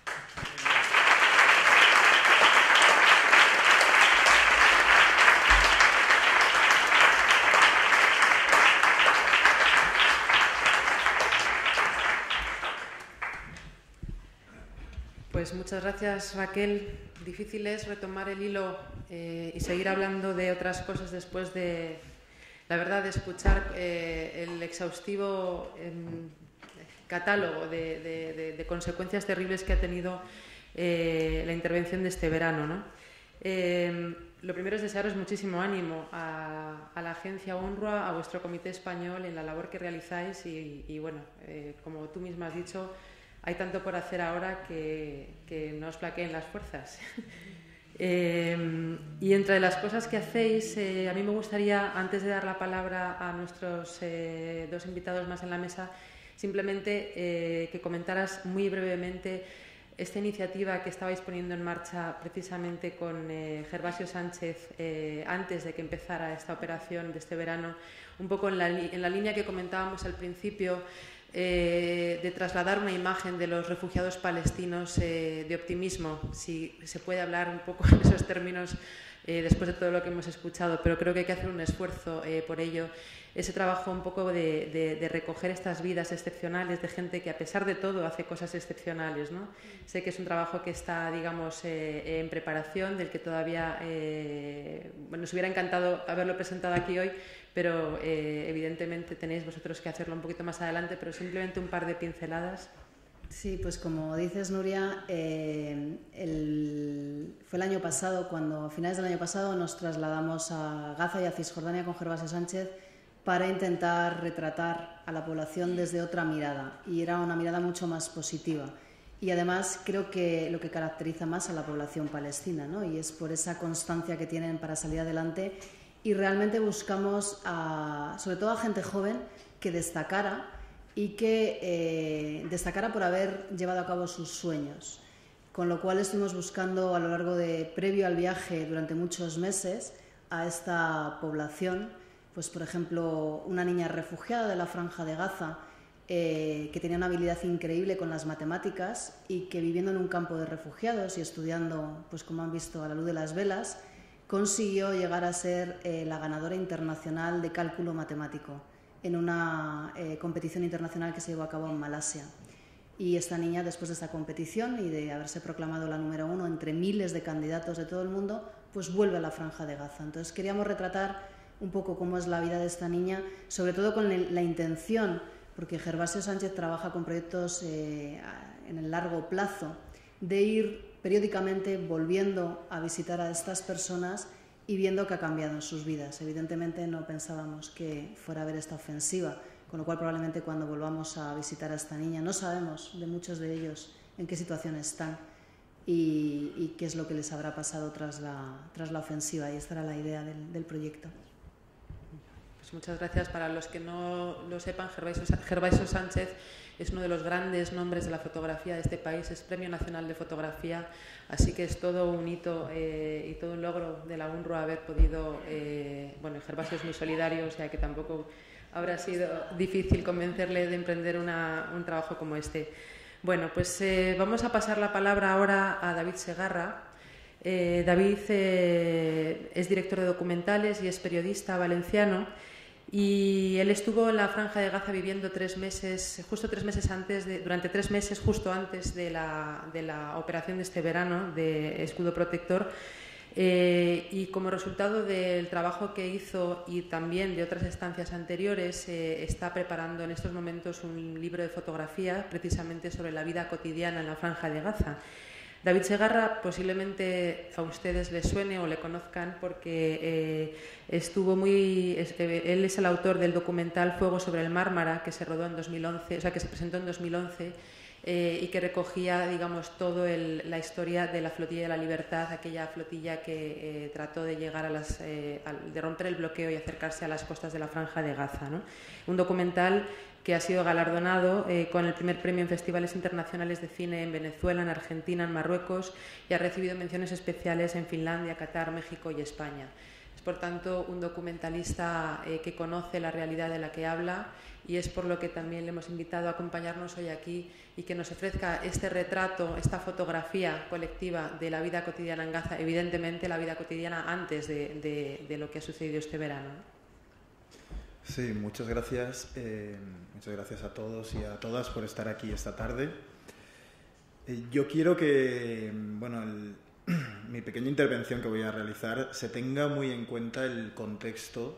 Pues muchas gracias, Raquel. Difícil es retomar el hilo y seguir hablando de otras cosas después de, la verdad, de escuchar el exhaustivo catálogo de consecuencias terribles que ha tenido la intervención de este verano, ¿no? Lo primero es desearos muchísimo ánimo a la agencia UNRWA, a vuestro comité español en la labor que realizáis y bueno, como tú misma has dicho, hay tanto por hacer ahora que no os flaqueen las fuerzas. Y entre las cosas que hacéis, a mí me gustaría, antes de dar la palabra a nuestros 2 invitados más en la mesa, simplemente que comentaras muy brevemente esta iniciativa que estabais poniendo en marcha precisamente con Gervasio Sánchez antes de que empezara esta operación de este verano, un poco en la línea que comentábamos al principio, de trasladar una imagen de los refugiados palestinos de optimismo, si se puede hablar un poco en esos términos después de todo lo que hemos escuchado, pero creo que hay que hacer un esfuerzo por ello, ese trabajo un poco de recoger estas vidas excepcionales de gente que a pesar de todo hace cosas excepcionales, ¿no? Sé que es un trabajo que está, digamos, en preparación, del que todavía bueno, nos hubiera encantado haberlo presentado aquí hoy, pero evidentemente tenéis vosotros que hacerlo un poquito más adelante, pero simplemente un par de pinceladas. Sí, pues como dices, Nuria, fue el año pasado, cuando a finales del año pasado nos trasladamos a Gaza y a Cisjordania con Gervasio Sánchez para intentar retratar a la población desde otra mirada, y era una mirada mucho más positiva. Y además creo que lo que caracteriza más a la población palestina, ¿no? Y es por esa constancia que tienen para salir adelante, y realmente buscamos sobre todo a gente joven que destacara y que destacara por haber llevado a cabo sus sueños. Con lo cual estuvimos buscando a lo largo previo al viaje, durante muchos meses, a esta población, pues por ejemplo una niña refugiada de la Franja de Gaza, que tenía una habilidad increíble con las matemáticas y que, viviendo en un campo de refugiados y estudiando, pues como han visto, a la luz de las velas, consiguió llegar a ser la ganadora internacional de cálculo matemático en una competición internacional que se llevó a cabo en Malasia. Y esta niña, después de esta competición y de haberse proclamado la número 1 entre miles de candidatos de todo el mundo, pues vuelve a la Franja de Gaza. Entonces queríamos retratar un poco cómo es la vida de esta niña, sobre todo con la intención, porque Gervasio Sánchez trabaja con proyectos en el largo plazo, de ir periódicamente volviendo a visitar a estas personas y viendo que ha cambiado en sus vidas. Evidentemente no pensábamos que fuera a haber esta ofensiva, con lo cual probablemente cuando volvamos a visitar a esta niña no sabemos de muchos de ellos en qué situación están y qué es lo que les habrá pasado tras la ofensiva, y esta era la idea del proyecto. Pues muchas gracias. Para los que no lo sepan, Gervasio Sánchez es uno de los grandes nombres de la fotografía de este país, es Premio Nacional de Fotografía, así que es todo un hito y todo un logro de la UNRWA haber podido... bueno, Gervasio es muy solidario, o sea que tampoco habrá sido difícil convencerle de emprender un trabajo como este. Bueno, pues vamos a pasar la palabra ahora a David Segarra. David es director de documentales y es periodista valenciano. Y él estuvo en la Franja de Gaza viviendo durante 3 meses, justo antes de la operación de este verano de Escudo Protector, y como resultado del trabajo que hizo y también de otras estancias anteriores, está preparando en estos momentos un libro de fotografía precisamente sobre la vida cotidiana en la Franja de Gaza. David Segarra posiblemente a ustedes les suene o le conozcan porque él es el autor del documental Fuego sobre el Mármara, que se rodó en 2011, o sea, que se presentó en 2011 y que recogía, digamos, toda la historia de la Flotilla de la Libertad, aquella flotilla que trató de llegar de romper el bloqueo y acercarse a las costas de la Franja de Gaza, ¿no? Un documental que ha sido galardonado con el primer premio en festivales internacionales de cine en Venezuela, en Argentina, en Marruecos, y ha recibido menciones especiales en Finlandia, Qatar, México y España. Es, por tanto, un documentalista que conoce la realidad de la que habla, y es por lo que también le hemos invitado a acompañarnos hoy aquí y que nos ofrezca este retrato, esta fotografía colectiva de la vida cotidiana en Gaza, evidentemente la vida cotidiana antes de lo que ha sucedido este verano. Sí, muchas gracias. Muchas gracias a todos y a todas por estar aquí esta tarde. Yo quiero que, bueno, mi pequeña intervención que voy a realizar se tenga muy en cuenta el contexto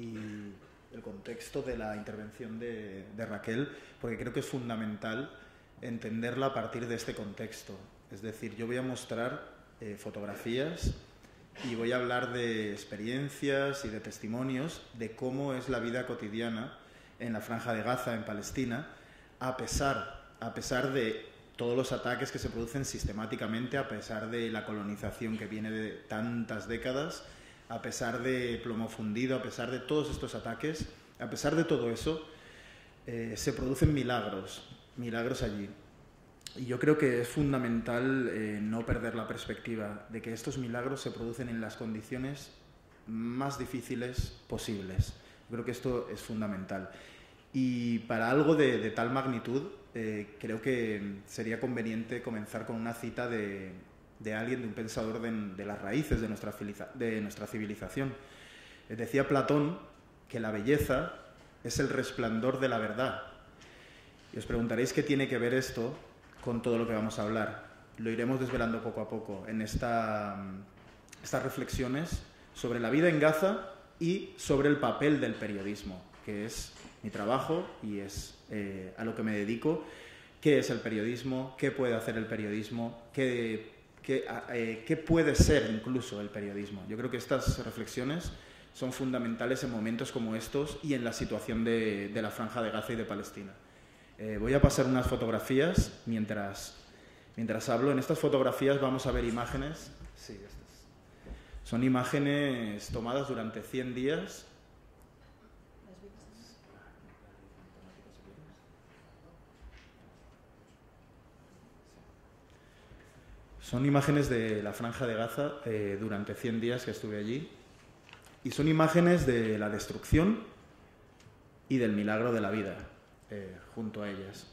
de la intervención de Raquel, porque creo que es fundamental entenderla a partir de este contexto. Es decir, yo voy a mostrar fotografías y voy a hablar de experiencias y de testimonios de cómo es la vida cotidiana en la Franja de Gaza, en Palestina, a pesar de todos los ataques que se producen sistemáticamente, a pesar de la colonización que viene de tantas décadas, a pesar de plomo fundido, a pesar de todos estos ataques, a pesar de todo eso, se producen milagros allí. Y yo creo que es fundamental no perder la perspectiva de que estos milagros se producen en las condiciones más difíciles posibles. Yo creo que esto es fundamental. Y para algo de tal magnitud, creo que sería conveniente comenzar con una cita de alguien, de un pensador de las raíces de nuestra civilización. Decía Platón que la belleza es el resplandor de la verdad. Y os preguntaréis qué tiene que ver esto con todo lo que vamos a hablar. Lo iremos desvelando poco a poco en estas reflexiones sobre la vida en Gaza y sobre el papel del periodismo, que es mi trabajo y es a lo que me dedico. qué es el periodismo, qué puede hacer el periodismo, qué puede ser incluso el periodismo. Yo creo que estas reflexiones son fundamentales en momentos como estos y en la situación de la Franja de Gaza y de Palestina. Voy a pasar unas fotografías mientras hablo. En estas fotografías vamos a ver imágenes. Sí, estas. Son imágenes tomadas durante 100 días. Son imágenes de la Franja de Gaza durante 100 días que estuve allí. Y son imágenes de la destrucción y del milagro de la vida junto a ellas.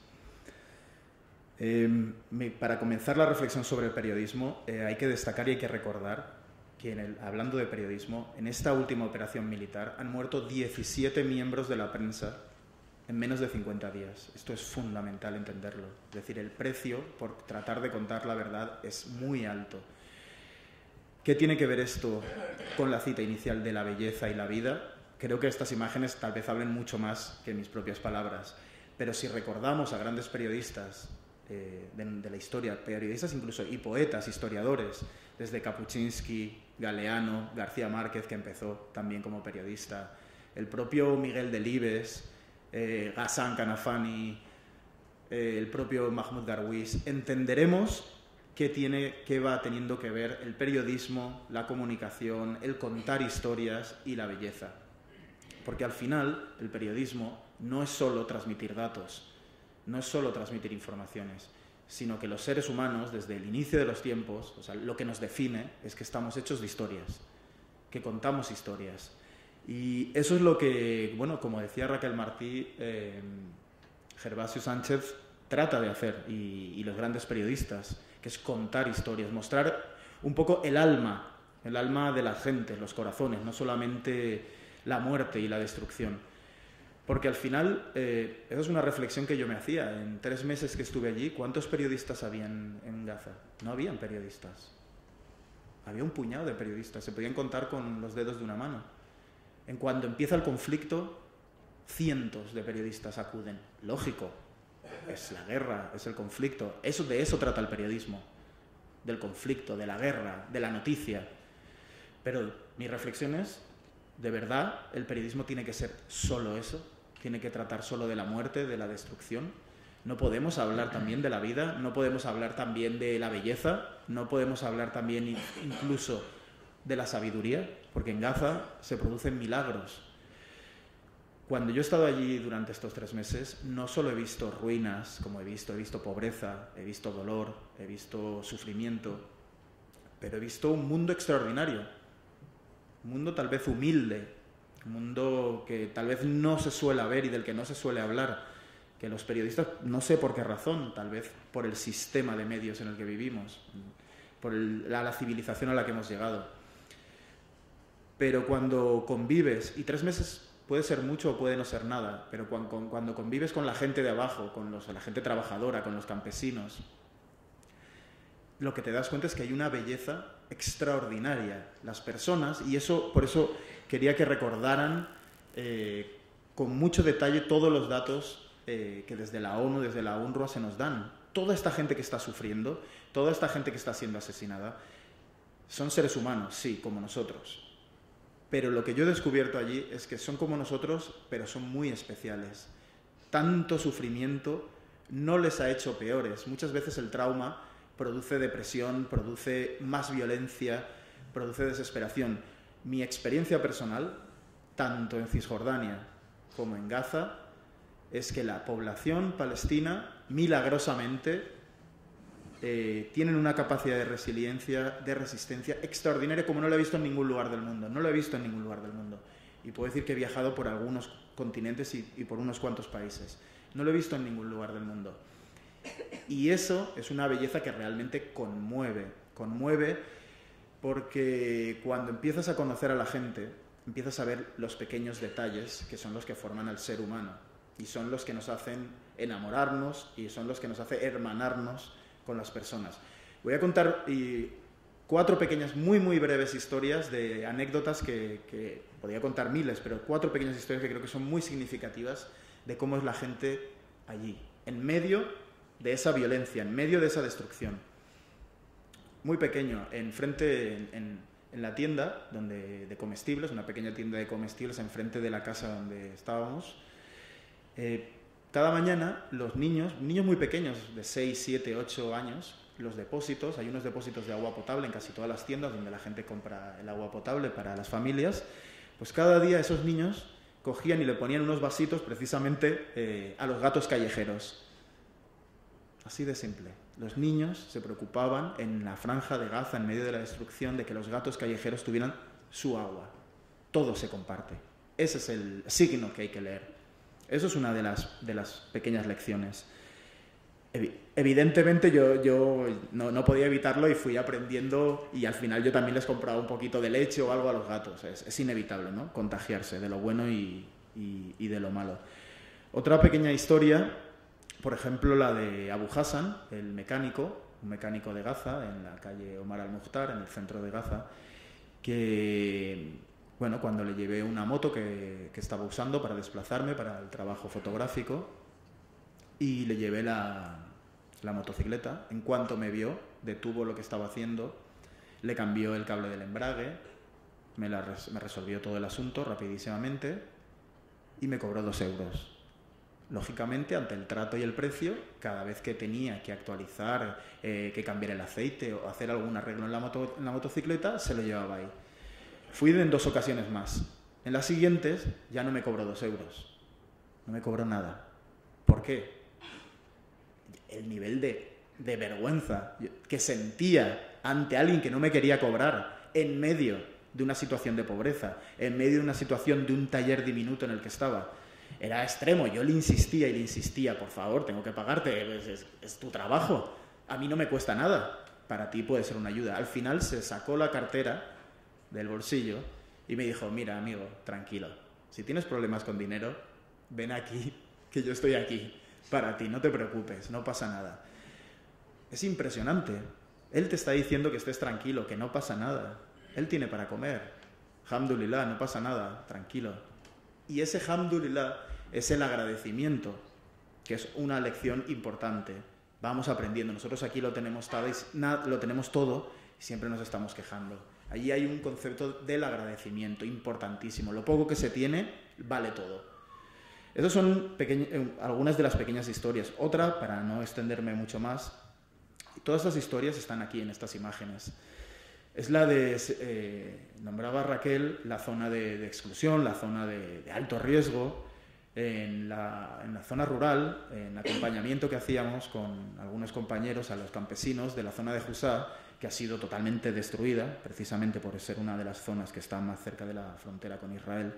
Para comenzar la reflexión sobre el periodismo, hay que destacar y hay que recordar que, hablando de periodismo, en esta última operación militar han muerto 17 miembros de la prensa en menos de 50 días. Esto es fundamental entenderlo. Es decir, el precio por tratar de contar la verdad es muy alto. ¿Qué tiene que ver esto con la cita inicial de la belleza y la vida? Creo que estas imágenes tal vez hablen mucho más que mis propias palabras. Pero si recordamos a grandes periodistas de la historia, periodistas incluso y poetas, historiadores, desde Kapuscinski, Galeano, García Márquez, que empezó también como periodista, el propio Miguel Delibes, Ghassan Kanafani, el propio Mahmoud Darwish, entenderemos qué va teniendo que ver el periodismo, la comunicación, el contar historias y la belleza. Porque al final el periodismo no es solo transmitir datos, no es solo transmitir informaciones, sino que los seres humanos, desde el inicio de los tiempos, o sea, lo que nos define es que estamos hechos de historias, que contamos historias. Y eso es lo que, bueno, como decía Raquel Martí, Gervasio Sánchez trata de hacer, y los grandes periodistas, que es contar historias, mostrar un poco el alma de la gente, los corazones, no solamente la muerte y la destrucción. Porque al final, esa es una reflexión que yo me hacía. En 3 meses que estuve allí, ¿cuántos periodistas había en Gaza? No habían periodistas. Había un puñado de periodistas, se podían contar con los dedos de una mano. En cuanto empieza el conflicto, cientos de periodistas acuden. Lógico, es la guerra, es el conflicto. De eso trata el periodismo, del conflicto, de la guerra, de la noticia. Pero mi reflexión es, ¿de verdad el periodismo tiene que ser solo eso? ¿Tiene que tratar solo de la muerte, de la destrucción? ¿No podemos hablar también de la vida? ¿No podemos hablar también de la belleza? ¿No podemos hablar también incluso de la sabiduría? Porque en Gaza se producen milagros. Cuando yo he estado allí durante estos 3 meses, no solo he visto ruinas, como he visto pobreza, he visto dolor, he visto sufrimiento, pero he visto un mundo extraordinario, un mundo tal vez humilde, un mundo que tal vez no se suele ver y del que no se suele hablar, que los periodistas, no sé por qué razón, tal vez por el sistema de medios en el que vivimos, por la civilización a la que hemos llegado. Pero cuando convives, y 3 meses puede ser mucho o puede no ser nada, pero cuando convives con la gente de abajo, con la gente trabajadora, con los campesinos, lo que te das cuenta es que hay una belleza extraordinaria. Las personas, y por eso quería que recordaran con mucho detalle todos los datos que desde la ONU, desde la UNRWA se nos dan. Toda esta gente que está sufriendo, toda esta gente que está siendo asesinada, son seres humanos, sí, como nosotros. Pero lo que yo he descubierto allí es que son como nosotros, pero son muy especiales. Tanto sufrimiento no les ha hecho peores. Muchas veces el trauma produce depresión, produce más violencia, produce desesperación. Mi experiencia personal, tanto en Cisjordania como en Gaza, es que la población palestina, milagrosamente, tienen una capacidad de resiliencia, de resistencia extraordinaria, como no lo he visto en ningún lugar del mundo. No lo he visto en ningún lugar del mundo. Y puedo decir que he viajado por algunos continentes y por unos cuantos países. No lo he visto en ningún lugar del mundo. Y eso es una belleza que realmente conmueve. Conmueve porque cuando empiezas a conocer a la gente, empiezas a ver los pequeños detalles que son los que forman al ser humano. Y son los que nos hacen enamorarnos y son los que nos hacen hermanarnos con las personas. Voy a contar 4 pequeñas, muy muy breves historias de anécdotas que podría contar miles, pero 4 pequeñas historias que creo que son muy significativas de cómo es la gente allí, en medio de esa violencia, en medio de esa destrucción. Muy pequeño, enfrente, en la tienda de comestibles, una pequeña tienda de comestibles enfrente de la casa donde estábamos, cada mañana los niños muy pequeños, de 6, 7, 8 años, los depósitos, hay unos depósitos de agua potable en casi todas las tiendas donde la gente compra el agua potable para las familias, pues cada día esos niños cogían y le ponían unos vasitos precisamente a los gatos callejeros. Así de simple. Los niños se preocupaban en la franja de Gaza, en medio de la destrucción, de que los gatos callejeros tuvieran su agua. Todo se comparte. Ese es el signo que hay que leer. Eso es una de las pequeñas lecciones. Evidentemente yo no podía evitarlo y fui aprendiendo, y al final yo también les compraba un poquito de leche o algo a los gatos. Es inevitable, ¿no? Contagiarse de lo bueno y de lo malo. Otra pequeña historia, por ejemplo, la de Abu Hassan, un mecánico de Gaza, en la calle Omar al-Mukhtar, en el centro de Gaza, que, bueno, cuando le llevé una moto que estaba usando para desplazarme para el trabajo fotográfico, y le llevé la motocicleta, en cuanto me vio, detuvo lo que estaba haciendo, le cambió el cable del embrague, me resolvió todo el asunto rapidísimamente y me cobró 2 euros. Lógicamente, ante el trato y el precio, cada vez que tenía que actualizar, que cambiar el aceite o hacer algún arreglo en la motocicleta, se lo llevaba ahí. Fui en 2 ocasiones más. En las siguientes ya no me cobró 2 euros. No me cobró nada. ¿Por qué? El nivel de vergüenza que sentía ante alguien que no me quería cobrar en medio de una situación de pobreza, en medio de una situación de un taller diminuto en el que estaba. Era extremo. Yo le insistía, por favor, tengo que pagarte, es tu trabajo, a mí no me cuesta nada, para ti puede ser una ayuda. Al final se sacó la cartera del bolsillo y me dijo, mira, amigo, tranquilo, si tienes problemas con dinero, ven aquí, que yo estoy aquí para ti, no te preocupes, no pasa nada. Es impresionante. Él te está diciendo que estés tranquilo, que no pasa nada. Él tiene para comer. Alhamdulillah, no pasa nada, tranquilo. Y ese alhamdulillah es el agradecimiento, que es una lección importante. Vamos aprendiendo. Nosotros aquí lo tenemos todo y siempre nos estamos quejando. Allí hay un concepto del agradecimiento importantísimo. Lo poco que se tiene vale todo. Esas son algunas de las pequeñas historias. Otra, para no extenderme mucho más, todas estas historias están aquí en estas imágenes. Es la nombraba Raquel, la zona de exclusión, la zona de alto riesgo, en la zona rural, en acompañamiento que hacíamos con algunos compañeros a los campesinos de la zona de Jusá, que ha sido totalmente destruida, precisamente por ser una de las zonas que están más cerca de la frontera con Israel.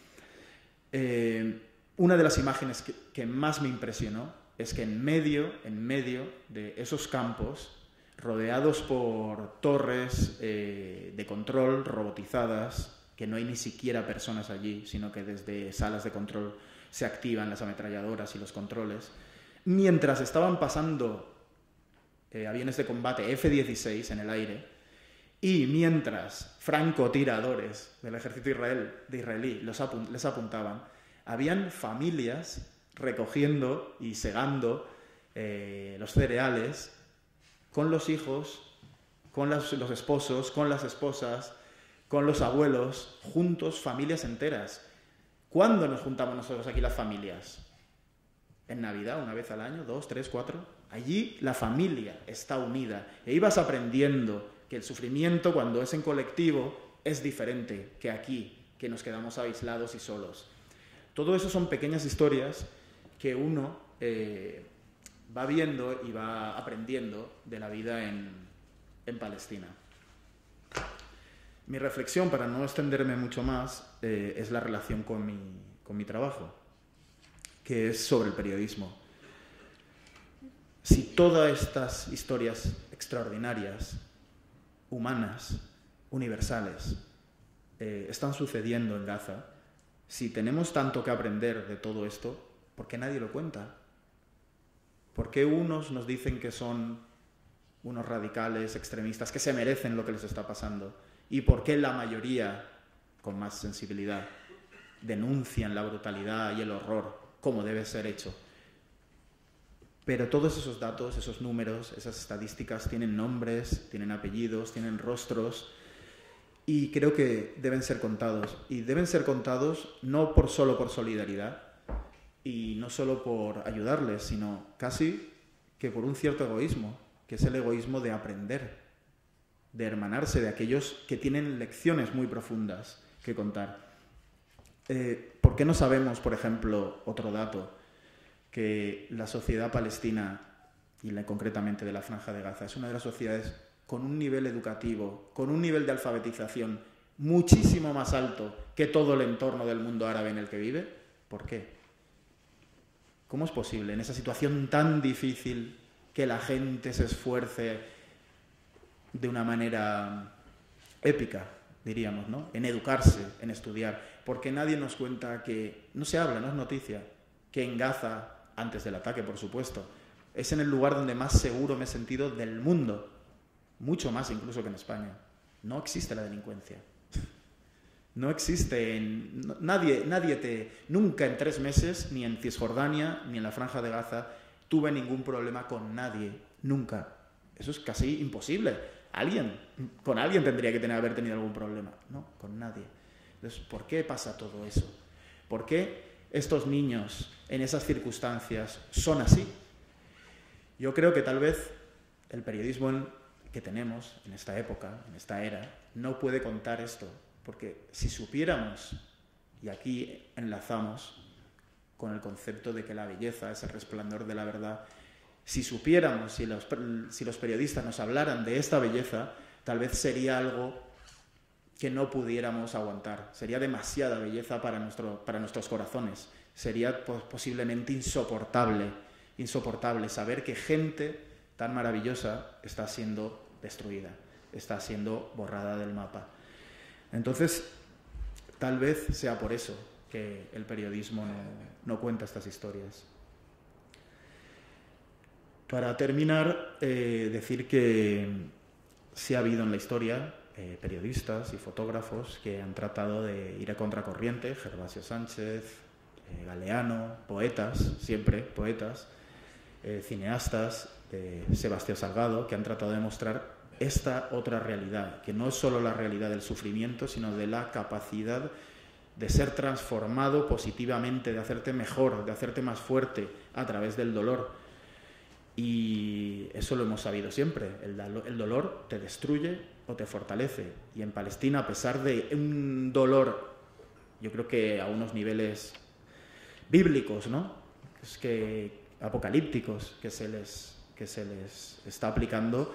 Una de las imágenes que más me impresionó es que en medio de esos campos, rodeados por torres de control robotizadas, que no hay ni siquiera personas allí, sino que desde salas de control se activan las ametralladoras y los controles, mientras estaban pasando aviones de combate F-16 en el aire, y mientras francotiradores del ejército israelí les apuntaban, habían familias recogiendo y segando los cereales con los hijos, con los esposos, con las esposas, con los abuelos, juntos, familias enteras. ¿Cuándo nos juntamos nosotros aquí las familias? ¿En Navidad, una vez al año, 2, 3, 4? Allí la familia está unida. E ibas aprendiendo que el sufrimiento, cuando es en colectivo, es diferente que aquí, que nos quedamos aislados y solos. Todo eso son pequeñas historias que uno va viendo y va aprendiendo de la vida en Palestina. Mi reflexión, para no extenderme mucho más, es la relación con mi trabajo, que es sobre el periodismo. Si todas estas historias extraordinarias, humanas, universales, están sucediendo en Gaza, si tenemos tanto que aprender de todo esto, ¿por qué nadie lo cuenta? ¿Por qué unos nos dicen que son unos radicales, extremistas, que se merecen lo que les está pasando? ¿Y por qué la mayoría, con más sensibilidad, denuncian la brutalidad y el horror como debe ser hecho? Pero todos esos datos, esos números, esas estadísticas tienen nombres, tienen apellidos, tienen rostros y creo que deben ser contados. Y deben ser contados no solo por solidaridad y no solo por ayudarles, sino casi que por un cierto egoísmo, que es el egoísmo de aprender, de hermanarse, de aquellos que tienen lecciones muy profundas que contar. ¿Por qué no sabemos, por ejemplo, otro dato? Que la sociedad palestina, y concretamente de la Franja de Gaza, es una de las sociedades con un nivel educativo, con un nivel de alfabetización muchísimo más alto que todo el entorno del mundo árabe en el que vive. ¿Por qué? ¿Cómo es posible en esa situación tan difícil que la gente se esfuerce de una manera épica, diríamos, ¿no? En educarse, en estudiar? Porque nadie nos cuenta que, no se habla, no es noticia, que en Gaza, antes del ataque, por supuesto, es en el lugar donde más seguro me he sentido del mundo, mucho más incluso que en España. No existe la delincuencia. No existe nunca en 3 meses, ni en Cisjordania, ni en la Franja de Gaza, tuve ningún problema con nadie, nunca. Eso es casi imposible. Con alguien tendría que haber tenido algún problema, no, con nadie. Entonces, ¿por qué pasa todo eso? ¿Por qué estos niños en esas circunstancias son así? Yo creo que tal vez el periodismo que tenemos en esta época, en esta era, no puede contar esto, porque si supiéramos, y aquí enlazamos con el concepto de que la belleza es el resplandor de la verdad, si supiéramos, si los periodistas nos hablaran de esta belleza, tal vez sería algo que no pudiéramos aguantar. Sería demasiada belleza para nuestros corazones. Sería posiblemente insoportable saber que gente tan maravillosa está siendo destruida, está siendo borrada del mapa. Entonces, tal vez sea por eso que el periodismo no cuenta estas historias. Para terminar, decir que sí ha habido en la historia periodistas y fotógrafos que han tratado de ir a contracorriente, Gervasio Sánchez, Galeano, poetas, siempre poetas, cineastas, Sebastián Salgado, que han tratado de mostrar esta otra realidad, que no es solo la realidad del sufrimiento, sino de la capacidad de ser transformado positivamente, de hacerte mejor, de hacerte más fuerte a través del dolor. Y eso lo hemos sabido siempre, el dolor te destruye o te fortalece. Y en Palestina, a pesar de un dolor, yo creo que a unos niveles bíblicos, ¿no? Es que apocalípticos que se les está aplicando,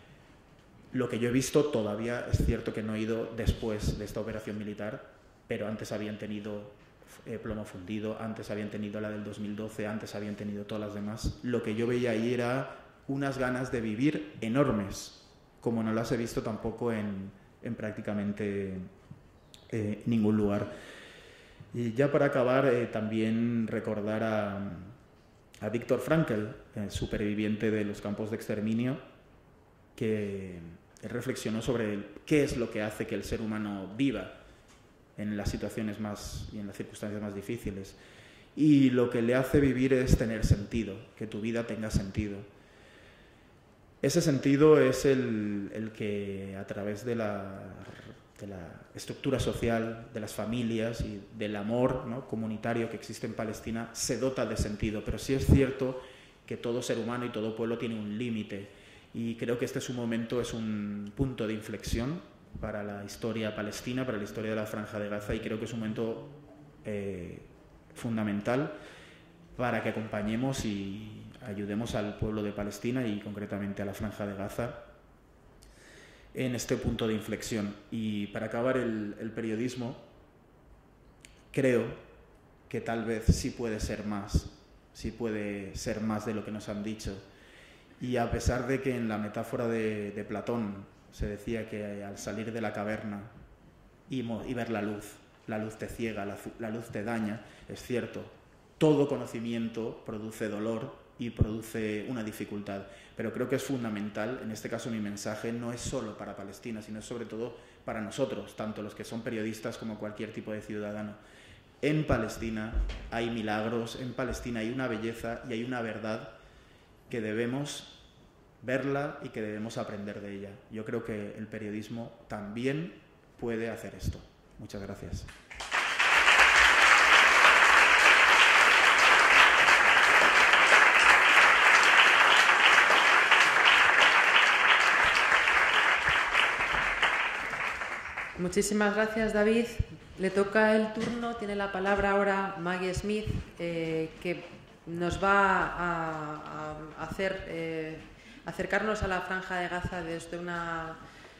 lo que yo he visto todavía es cierto que no he ido después de esta operación militar, pero antes habían tenido plomo fundido, antes habían tenido la del 2012, antes habían tenido todas las demás. Lo que yo veía ahí era unas ganas de vivir enormes, como no las he visto tampoco en prácticamente ningún lugar. Y ya para acabar, también recordar a Viktor Frankl, superviviente de los campos de exterminio, que reflexionó sobre qué es lo que hace que el ser humano viva en las situaciones y en las circunstancias más difíciles. Y lo que le hace vivir es tener sentido, que tu vida tenga sentido. Ese sentido es el que a través de la estructura social, de las familias y del amor, ¿no?, comunitario que existe en Palestina, se dota de sentido. Pero sí es cierto que todo ser humano y todo pueblo tiene un límite. Y creo que este es un punto de inflexión para la historia palestina, para la historia de la Franja de Gaza, y creo que es un momento fundamental para que acompañemos y ayudemos al pueblo de Palestina y concretamente a la Franja de Gaza en este punto de inflexión. Y para acabar, el periodismo, creo que tal vez sí puede ser más de lo que nos han dicho. Y a pesar de que en la metáfora de Platón se decía que al salir de la caverna y ver la luz te ciega, la luz te daña, es cierto, todo conocimiento produce dolor y produce una dificultad, pero creo que es fundamental, en este caso mi mensaje no es solo para Palestina, sino es sobre todo para nosotros, tanto los que son periodistas como cualquier tipo de ciudadano. En Palestina hay milagros, en Palestina hay una belleza y hay una verdad que debemos verla y que debemos aprender de ella. Yo creo que el periodismo también puede hacer esto. Muchas gracias. Muchísimas gracias, David. Le toca el turno, tiene la palabra ahora Maggie Smith, que nos va a hacer acercarnos a la Franja de Gaza desde una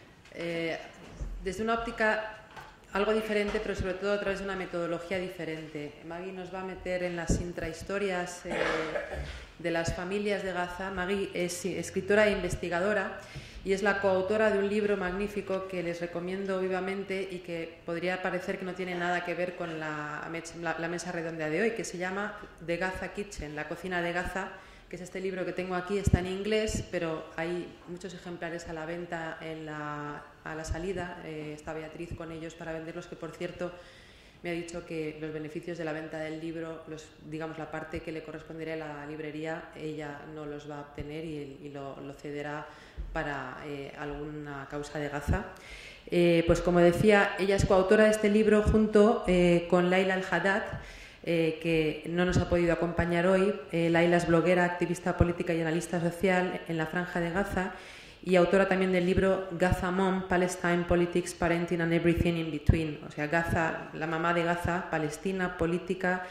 óptica algo diferente, pero sobre todo a través de una metodología diferente. Maggie nos va a meter en las intrahistorias de las familias de Gaza. Maggie es escritora e investigadora y es la coautora de un libro magnífico que les recomiendo vivamente y que podría parecer que no tiene nada que ver con la mesa redonda de hoy, que se llama The Gaza Kitchen, la cocina de Gaza, que es este libro que tengo aquí. Está en inglés, pero hay muchos ejemplares a la venta a la salida. Está Beatriz con ellos para venderlos, que por cierto me ha dicho que los beneficios de la venta del libro, digamos la parte que le correspondería a la librería, ella no los va a obtener y lo cederá para alguna causa de Gaza. Pues como decía, ella es coautora de este libro junto con Laila Al-Haddad, que no nos ha podido acompañar hoy. Laila es bloguera, activista política y analista social en la Franja de Gaza y autora también del libro Gaza Mom, Palestine, Politics, Parenting and Everything in Between. O sea, Gaza, la mamá de Gaza, Palestina, política,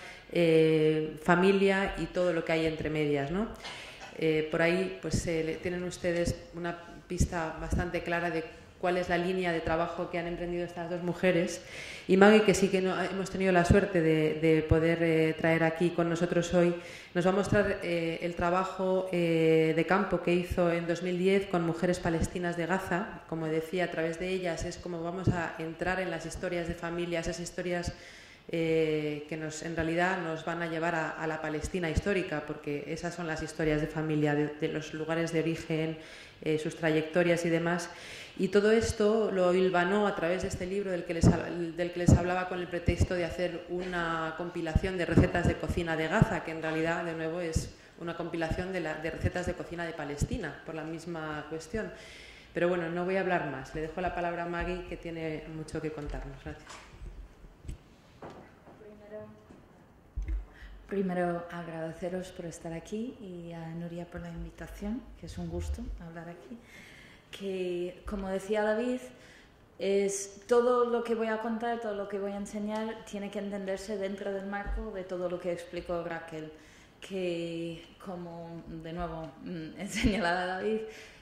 familia y todo lo que hay entre medias, ¿no? Por ahí pues tienen ustedes una pista bastante clara de cuál es la línea de trabajo que han emprendido estas dos mujeres. Y Maggie, que sí que hemos tenido la suerte de poder traer aquí con nosotros hoy, nos va a mostrar el trabajo de campo que hizo en 2010 con mujeres palestinas de Gaza. Como decía, a través de ellas es como vamos a entrar en las historias de familia, esas historias que en realidad nos van a llevar a la Palestina histórica, porque esas son las historias de familia, de los lugares de origen, sus trayectorias y demás. Y todo esto lo hilvanó a través de este libro del que les hablaba, con el pretexto de hacer una compilación de recetas de cocina de Gaza, que en realidad, de nuevo, es una compilación de recetas de cocina de Palestina, por la misma cuestión. Pero bueno, no voy a hablar más. Le dejo la palabra a Maggie, que tiene mucho que contarnos. Gracias. Primero, agradeceros por estar aquí y a Nuria por la invitación, que es un gusto hablar aquí. Que, como decía David, es todo lo que voy a contar, todo lo que voy a enseñar, tiene que entenderse dentro del marco de todo lo que explicó Raquel, que, como de nuevo señalaba David,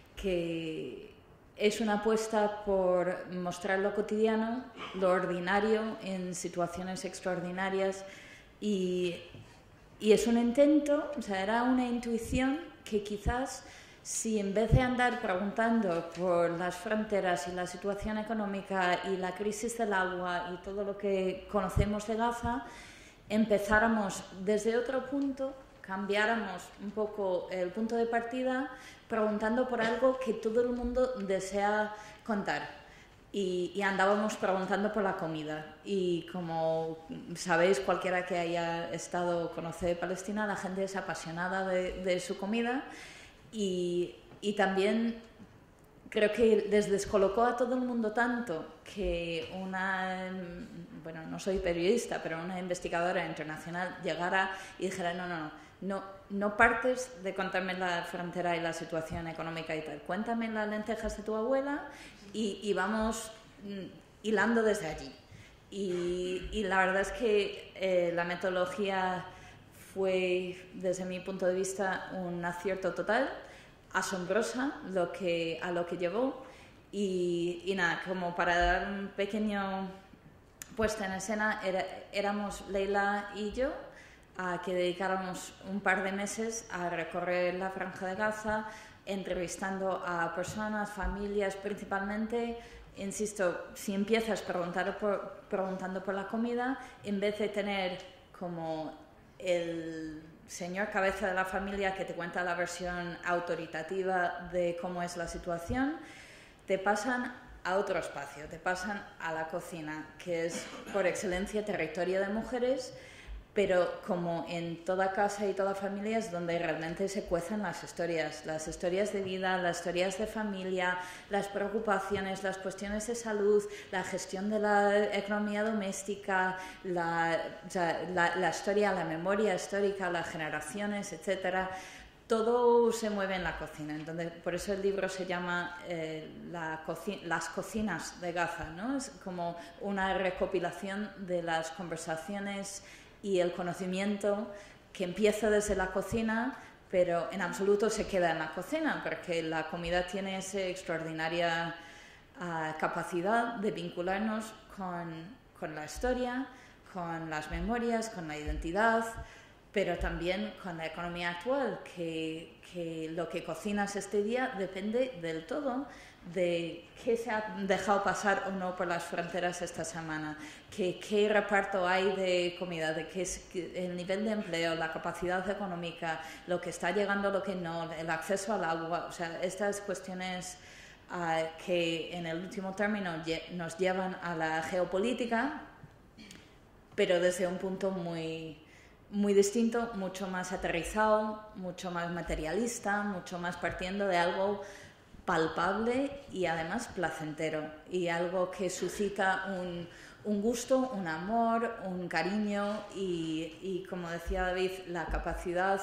que es una apuesta por mostrar lo cotidiano, lo ordinario en situaciones extraordinarias, y es un intento, o sea, era una intuición que quizás, si en vez de andar preguntando por las fronteras y la situación económica y la crisis del agua y todo lo que conocemos de Gaza, empezáramos desde otro punto, cambiáramos un poco el punto de partida, preguntando por algo que todo el mundo desea contar. Y andábamos preguntando por la comida. Y como sabéis, cualquiera que haya estado o conoce Palestina, la gente es apasionada de su comida. Y también creo que les descolocó a todo el mundo tanto que bueno, no soy periodista, pero una investigadora internacional llegara y dijera no partes de contarme la frontera y la situación económica y tal, cuéntame las lentejas de tu abuela y vamos hilando desde allí. Y la verdad es que la metodología fue, desde mi punto de vista, un acierto total, asombrosa a lo que llevó. Y nada, como para dar un pequeño puesta en escena, éramos Leila y yo, a que dedicáramos un par de meses a recorrer la Franja de Gaza, entrevistando a personas, familias principalmente. Insisto, si empiezas preguntando por la comida, en vez de tener como el señor cabeza de la familia que te cuenta la versión autoritativa de cómo es la situación, te pasan a otro espacio, te pasan a la cocina, que es por excelencia territorio de mujeres, pero como en toda casa y toda familia es donde realmente se cuecen las historias de vida, las historias de familia, las preocupaciones, las cuestiones de salud, la gestión de la economía doméstica, la historia, la memoria histórica, las generaciones, etcétera. Todo se mueve en la cocina, entonces por eso el libro se llama Las cocinas de Gaza, ¿no? Es como una recopilación de las conversaciones y el conocimiento que empieza desde la cocina, pero en absoluto se queda en la cocina, porque la comida tiene esa extraordinaria capacidad de vincularnos con la historia, con las memorias, con la identidad, pero también con la economía actual, que lo que cocinas este día depende del todo de qué se ha dejado pasar o no por las fronteras esta semana, qué reparto hay de comida, de qué es el nivel de empleo, la capacidad económica, lo que está llegando, lo que no, el acceso al agua, o sea, estas cuestiones que en el último término nos llevan a la geopolítica, pero desde un punto muy distinto, mucho más aterrizado, mucho más materialista, mucho más partiendo de algo palpable y además placentero, y algo que suscita un gusto, un amor, un cariño y como decía David, la capacidad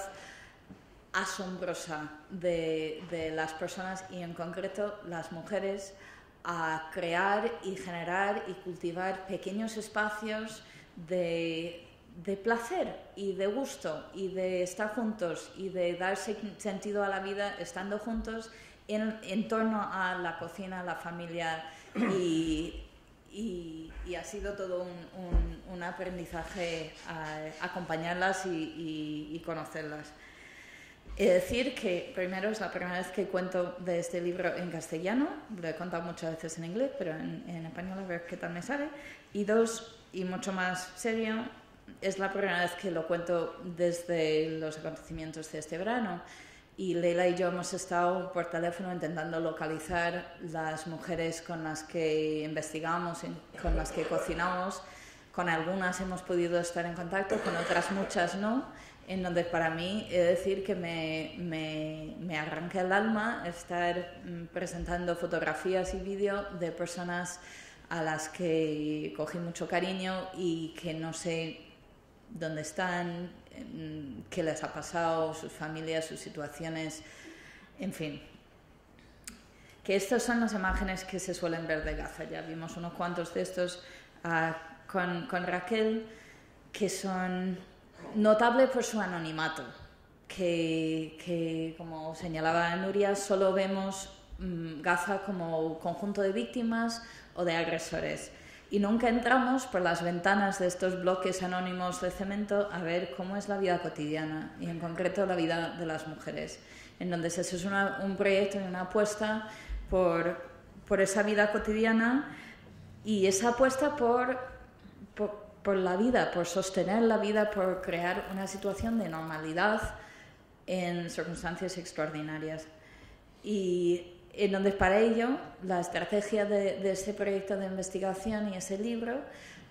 asombrosa de las personas y en concreto las mujeres a crear y generar y cultivar pequeños espacios de placer y de gusto y de estar juntos y de dar sentido a la vida estando juntos en torno a la cocina, la familia y ha sido todo un aprendizaje acompañarlas y conocerlas. He de decir que primero es la primera vez que cuento de este libro en castellano, lo he contado muchas veces en inglés, pero en español a ver qué tal me sale. Y dos, y mucho más serio, es la primera vez que lo cuento desde los acontecimientos de este verano. Y Leila y yo hemos estado por teléfono intentando localizar las mujeres con las que investigamos, con las que cocinamos. Con algunas hemos podido estar en contacto, con otras muchas no, en donde para mí he de decir que me arranca el alma estar presentando fotografías y vídeo de personas a las que cogí mucho cariño y que no sé dónde están, qué les ha pasado, sus familias, sus situaciones, en fin. Que estas son las imágenes que se suelen ver de Gaza. Ya vimos unos cuantos de estos con Raquel, que son notables por su anonimato, que como señalaba Nuria, solo vemos Gaza como conjunto de víctimas o de agresores. Y nunca entramos por las ventanas de estos bloques anónimos de cemento a ver cómo es la vida cotidiana y en concreto la vida de las mujeres. Entonces eso es un proyecto y una apuesta por esa vida cotidiana y esa apuesta por la vida, por sostener la vida, por crear una situación de normalidad en circunstancias extraordinarias. Y entonces, para ello, la estrategia de este proyecto de investigación y ese libro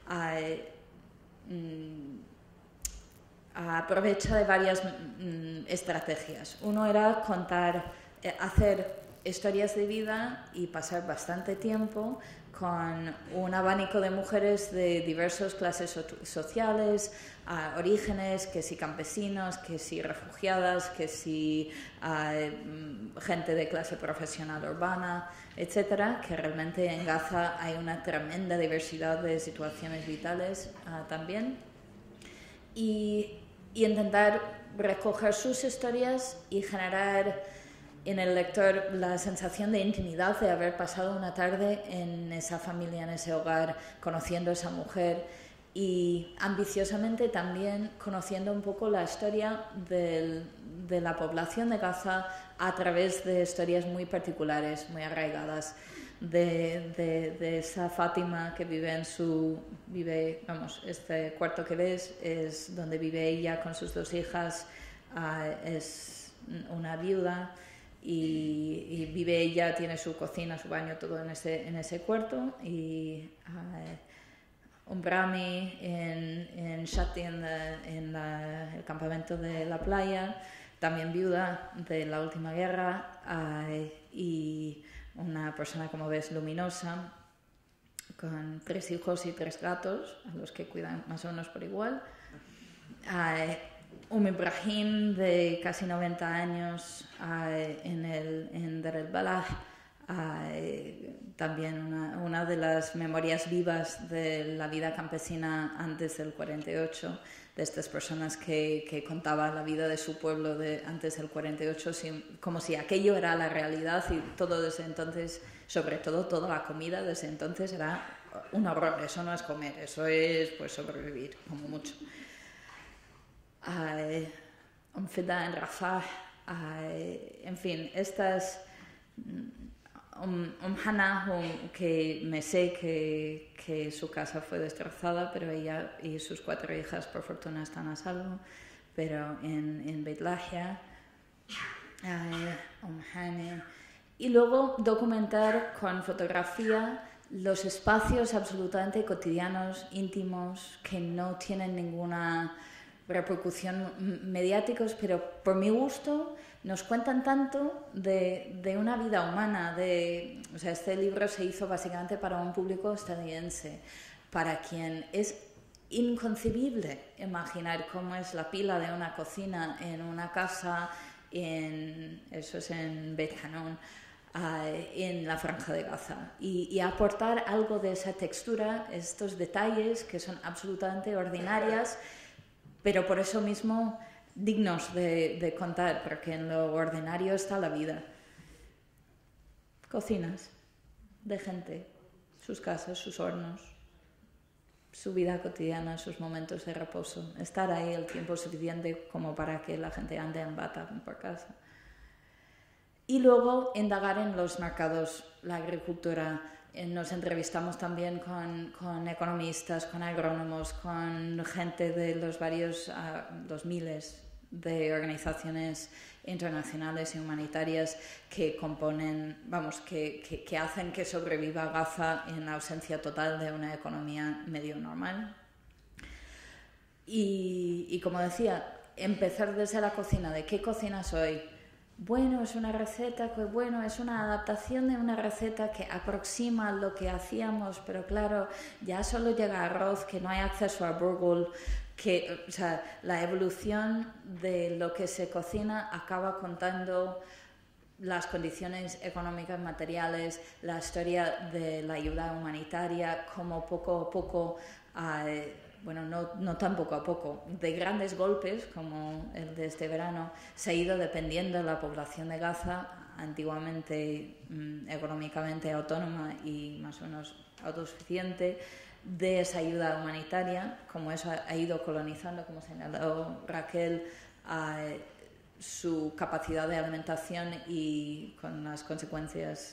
aprovecha de varias estrategias. Uno era hacer historias de vida y pasar bastante tiempo con un abanico de mujeres de diversas clases sociales, orígenes, que si campesinos, que si refugiadas, que si gente de clase profesional urbana, etcétera, que realmente en Gaza hay una tremenda diversidad de situaciones vitales también. Y intentar recoger sus historias y generar en el lector la sensación de intimidad de haber pasado una tarde en esa familia, en ese hogar, conociendo a esa mujer y ambiciosamente también conociendo un poco la historia de la población de Gaza a través de historias muy particulares, muy arraigadas, de esa Fátima que este cuarto que ves es donde vive ella con sus dos hijas, es una viuda. Y vive ella, tiene su cocina, su baño, todo en ese cuarto y Brahmi en Shati, en el campamento de la playa, también viuda de la última guerra, y una persona, como ves, luminosa, con 3 hijos y 3 gatos, a los que cuidan más o menos por igual. Ibrahim, de casi 90 años, en Dar el Balah, también una de las memorias vivas de la vida campesina antes del 48, de estas personas que contaban la vida de su pueblo antes del 48, como si aquello era la realidad, y todo desde entonces, sobre todo toda la comida desde entonces, era un horror. Eso no es comer, eso es pues sobrevivir, como mucho. Fida en Rafah, en fin, estas... Hannah, que me sé que su casa fue destrozada, pero ella y sus 4 hijas por fortuna están a salvo, pero en Beit Lahia, Hane. Y luego documentar con fotografía los espacios absolutamente cotidianos, íntimos, que no tienen ninguna repercusión mediáticos, pero por mi gusto nos cuentan tanto de una vida humana. O sea, este libro se hizo básicamente para un público estadounidense, para quien es inconcebible imaginar cómo es la pila de una cocina en una casa, eso es en Beit Hanun, en la Franja de Gaza, y aportar algo de esa textura, estos detalles que son absolutamente ordinarias, pero por eso mismo dignos de contar, porque en lo ordinario está la vida. Cocinas de gente, sus casas, sus hornos, su vida cotidiana, sus momentos de reposo. Estar ahí el tiempo suficiente como para que la gente ande en bata por casa. Y luego indagar en los mercados, la agricultura. Nos entrevistamos también con economistas, con agrónomos, con gente de los miles de organizaciones internacionales y humanitarias que componen, que hacen que sobreviva Gaza en la ausencia total de una economía medio normal. Y como decía, empezar desde la cocina, de qué cocinas hoy. Bueno, es una receta, es una adaptación de una receta que aproxima lo que hacíamos, pero claro, ya solo llega arroz, que no hay acceso a burgul, o sea, la evolución de lo que se cocina acaba contando las condiciones económicas, materiales, la historia de la ayuda humanitaria, como poco a poco... no tan poco a poco, de grandes golpes como el de este verano, se ha ido dependiendo de la población de Gaza, antiguamente económicamente autónoma y más o menos autosuficiente, de esa ayuda humanitaria, como eso ha ido colonizando, como señaló Raquel, su capacidad de alimentación y con las consecuencias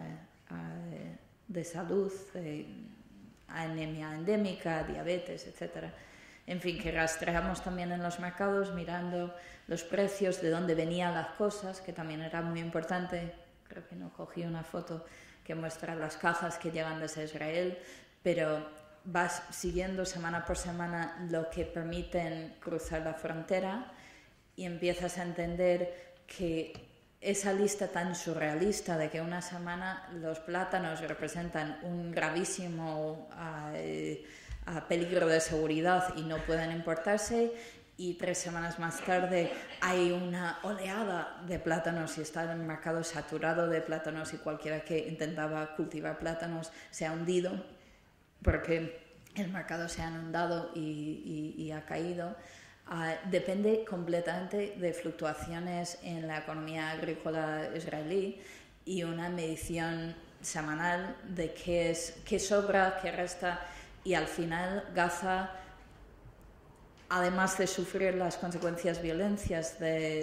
de salud, anemia endémica, diabetes, etc. En fin, que rastreamos también en los mercados mirando los precios, de dónde venían las cosas, que también era muy importante. Creo que no cogí una foto que muestra las cajas que llegan desde Israel, pero vas siguiendo semana por semana lo que permiten cruzar la frontera y empiezas a entender que esa lista tan surrealista de que una semana los plátanos representan un gravísimo peligro de seguridad y no pueden importarse, y 3 semanas más tarde hay una oleada de plátanos y está el mercado saturado de plátanos, y cualquiera que intentaba cultivar plátanos se ha hundido porque el mercado se ha inundado y ha caído. Depende completamente de fluctuaciones en la economía agrícola israelí y una medición semanal de qué sobra, qué resta, y al final Gaza, además de sufrir las consecuencias violentas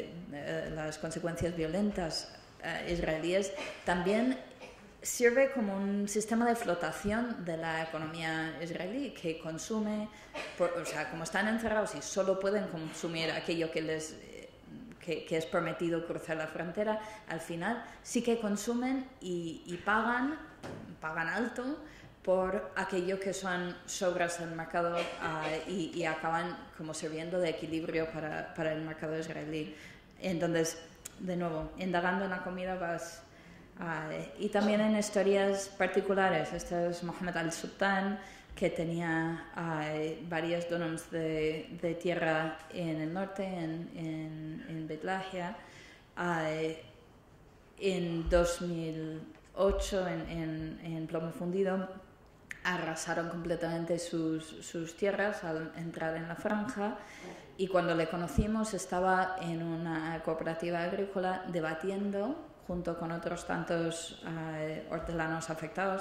israelíes, también sirve como un sistema de flotación de la economía israelí, que consume, como están encerrados y solo pueden consumir aquello que es permitido cruzar la frontera, al final sí que consumen y pagan alto por aquello que son sobras del mercado y acaban como sirviendo de equilibrio para el mercado israelí. Entonces, de nuevo, indagando en la comida vas... y también en historias particulares. Este es Mohammed al-Sultan, que tenía varios dunums de tierra en el norte, en Bet Lahia. En 2008, en Plomo Fundido, arrasaron completamente sus tierras al entrar en la franja, y cuando le conocimos estaba en una cooperativa agrícola debatiendo junto con otros tantos hortelanos afectados,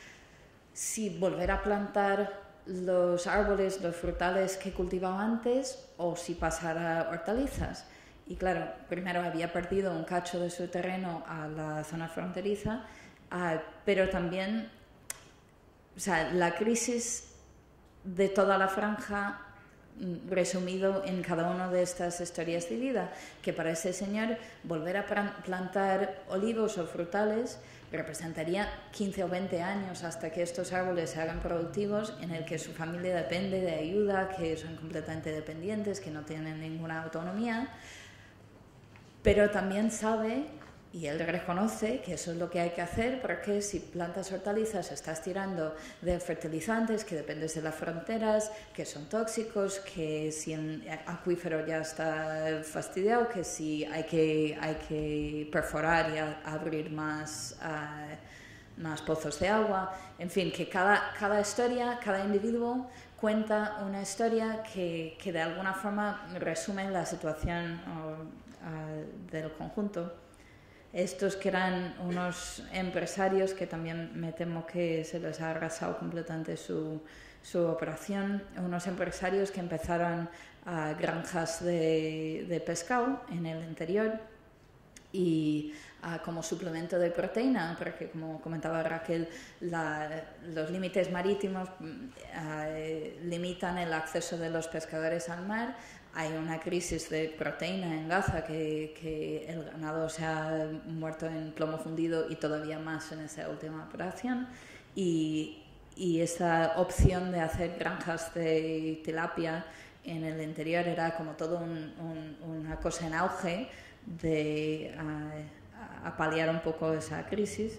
si volver a plantar los árboles, los frutales que cultivaba antes, o si pasar a hortalizas. Y claro, primero había perdido un cacho de su terreno a la zona fronteriza, pero también, o sea, la crisis de toda la franja, resumido en cada una de estas historias de vida, que para ese señor volver a plantar olivos o frutales representaría 15 o 20 años hasta que estos árboles se hagan productivos, en el que su familia depende de ayuda, que son completamente dependientes, que no tienen ninguna autonomía, pero también sabe, y él reconoce, que eso es lo que hay que hacer, porque si plantas hortalizas estás tirando de fertilizantes, que dependes de las fronteras, que son tóxicos, que si el acuífero ya está fastidiado, que si hay que perforar y abrir más pozos de agua. En fin, que cada historia, cada individuo cuenta una historia que de alguna forma resume la situación del conjunto. Estos que eran unos empresarios que también me temo que se les ha arrasado completamente su operación, unos empresarios que empezaron granjas de pescado en el interior y como suplemento de proteína, porque como comentaba Raquel, los límites marítimos limitan el acceso de los pescadores al mar. Hay una crisis de proteína en Gaza, que el ganado se ha muerto en plomo fundido y todavía más en esa última operación. Y esa opción de hacer granjas de tilapia en el interior era como todo una cosa en auge a paliar un poco esa crisis.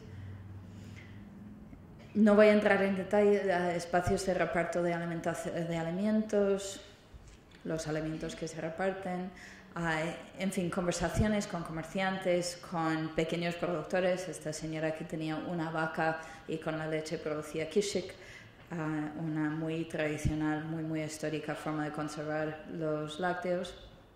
No voy a entrar en detalle, espacios de reparto de alimentos, los alimentos que se reparten, en fin, conversaciones con comerciantes, con pequeños productores. Esta señora que tenía una vaca y con la leche producía kishik, una muy tradicional, muy histórica forma de conservar los lácteos.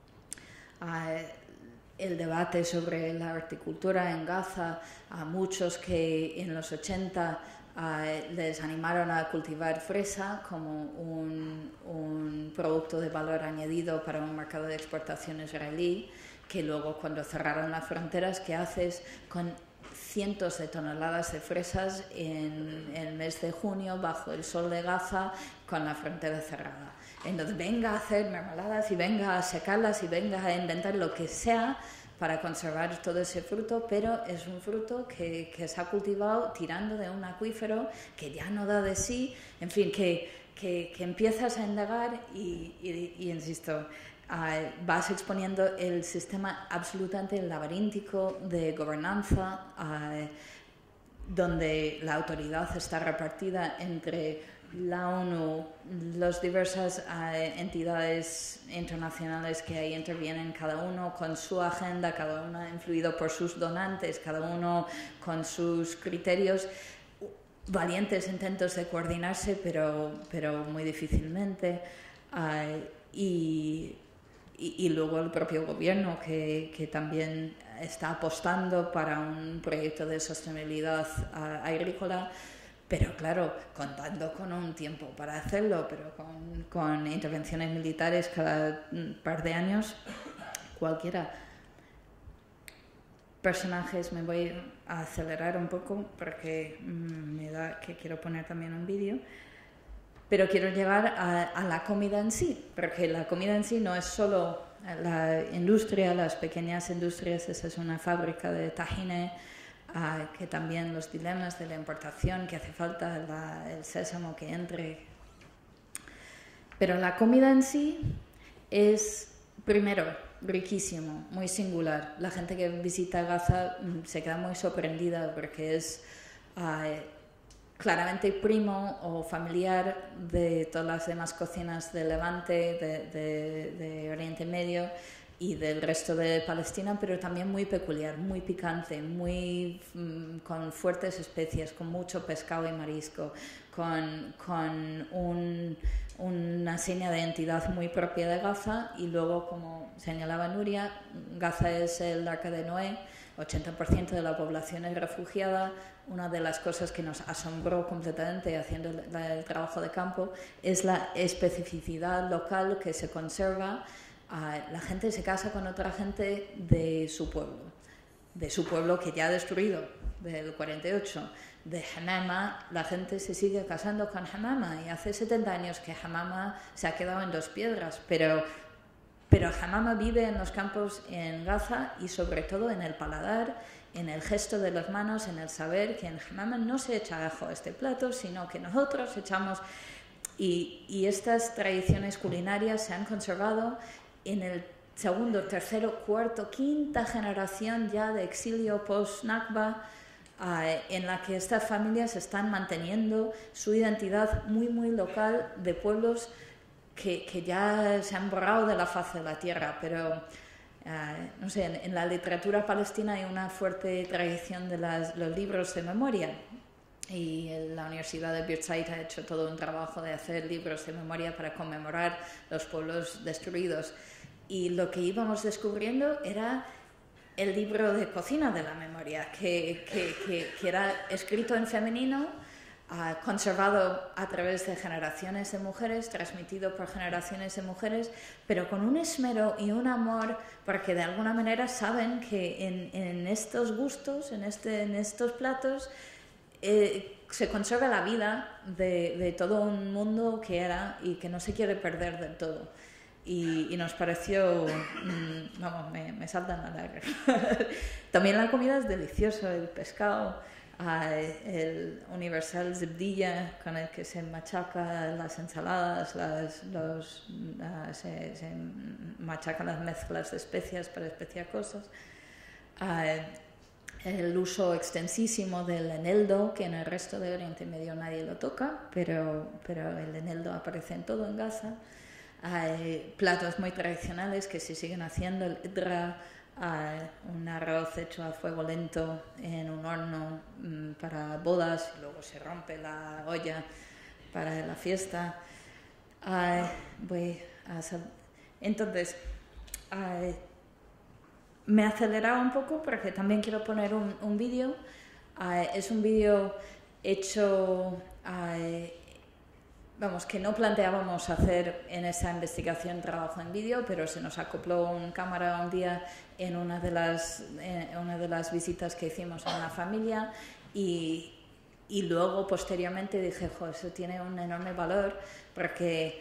El debate sobre la horticultura en Gaza, a muchos que en los 80 les animaron a cultivar fresa como un producto de valor añadido para un mercado de exportación israelí, que luego cuando cerraron las fronteras, ¿qué haces con cientos de toneladas de fresas en el mes de junio bajo el sol de Gaza con la frontera cerrada? Entonces venga a hacer mermeladas y venga a secarlas y venga a intentar lo que sea para conservar todo ese fruto, pero es un fruto que se ha cultivado tirando de un acuífero que ya no da de sí. En fin, que empiezas a indagar y insisto, vas exponiendo el sistema absolutamente laberíntico de gobernanza, donde la autoridad está repartida entre la ONU, las diversas entidades internacionales que ahí intervienen, cada uno con su agenda, cada uno influido por sus donantes, cada uno con sus criterios, valientes intentos de coordinarse, pero muy difícilmente, y luego el propio gobierno que también está apostando para un proyecto de sostenibilidad agrícola, pero claro, contando con un tiempo para hacerlo, pero con intervenciones militares cada par de años, cualquiera. Personajes, me voy a acelerar un poco porque me da que quiero poner también un vídeo, pero quiero llegar a la comida en sí, porque la comida en sí no es solo la industria, las pequeñas industrias. Esa es una fábrica de tahine que también los dilemas de la importación, que hace falta el sésamo que entre. Pero la comida en sí es, primero, riquísimo, muy singular. La gente que visita Gaza se queda muy sorprendida porque es claramente primo o familiar de todas las demás cocinas de Levante, de Oriente Medio y del resto de Palestina, pero también muy peculiar, muy picante, muy con fuertes especias, con mucho pescado y marisco, con una seña de identidad muy propia de Gaza. Y luego, como señalaba Nuria, Gaza es el Arca de Noé, 80% de la población es refugiada. Una de las cosas que nos asombró completamente haciendo el trabajo de campo es la especificidad local que se conserva. La gente se casa con otra gente de su pueblo que ya ha destruido, del 48. De Hamama, la gente se sigue casando con Hamama, y hace 70 años que Hamama se ha quedado en Dos Piedras, pero Hamama vive en los campos en Gaza, y sobre todo en el paladar, en el gesto de las manos, en el saber que en Hamama no se echa ajo a este plato, sino que nosotros echamos. Y estas tradiciones culinarias se han conservado en el segundo, tercero, cuarto, quinta generación ya de exilio post-Nakba, en la que estas familias están manteniendo su identidad muy, muy local de pueblos que ya se han borrado de la faz de la tierra. Pero, no sé, en la literatura palestina hay una fuerte tradición de los libros de memoria. Y la Universidad de Birzeit ha hecho todo un trabajo de hacer libros de memoria para conmemorar los pueblos destruidos. Y lo que íbamos descubriendo era el libro de cocina de la memoria, que era escrito en femenino, conservado a través de generaciones de mujeres, transmitido por generaciones de mujeres, pero con un esmero y un amor, porque de alguna manera saben que en estos gustos, en estos platos, se conserva la vida de todo un mundo que era y que no se quiere perder del todo. Y nos pareció, vamos, me saltan las lágrimas. También la comida es deliciosa, el pescado, el universal zebdilla con el que se machaca las ensaladas, se machacan las mezclas de especias para especiar cosas. El uso extensísimo del eneldo, que en el resto de Oriente Medio nadie lo toca, pero el eneldo aparece en todo en Gaza. Hay platos muy tradicionales que se siguen haciendo, el idra, un arroz hecho a fuego lento en un horno para bodas, y luego se rompe la olla para la fiesta. Entonces, me he acelerado un poco porque también quiero poner un vídeo. Es un vídeo hecho... que no planteábamos hacer en esa investigación trabajo en vídeo, pero se nos acopló un cámara un día en una de las visitas que hicimos a una familia, y luego posteriormente dije, eso tiene un enorme valor, porque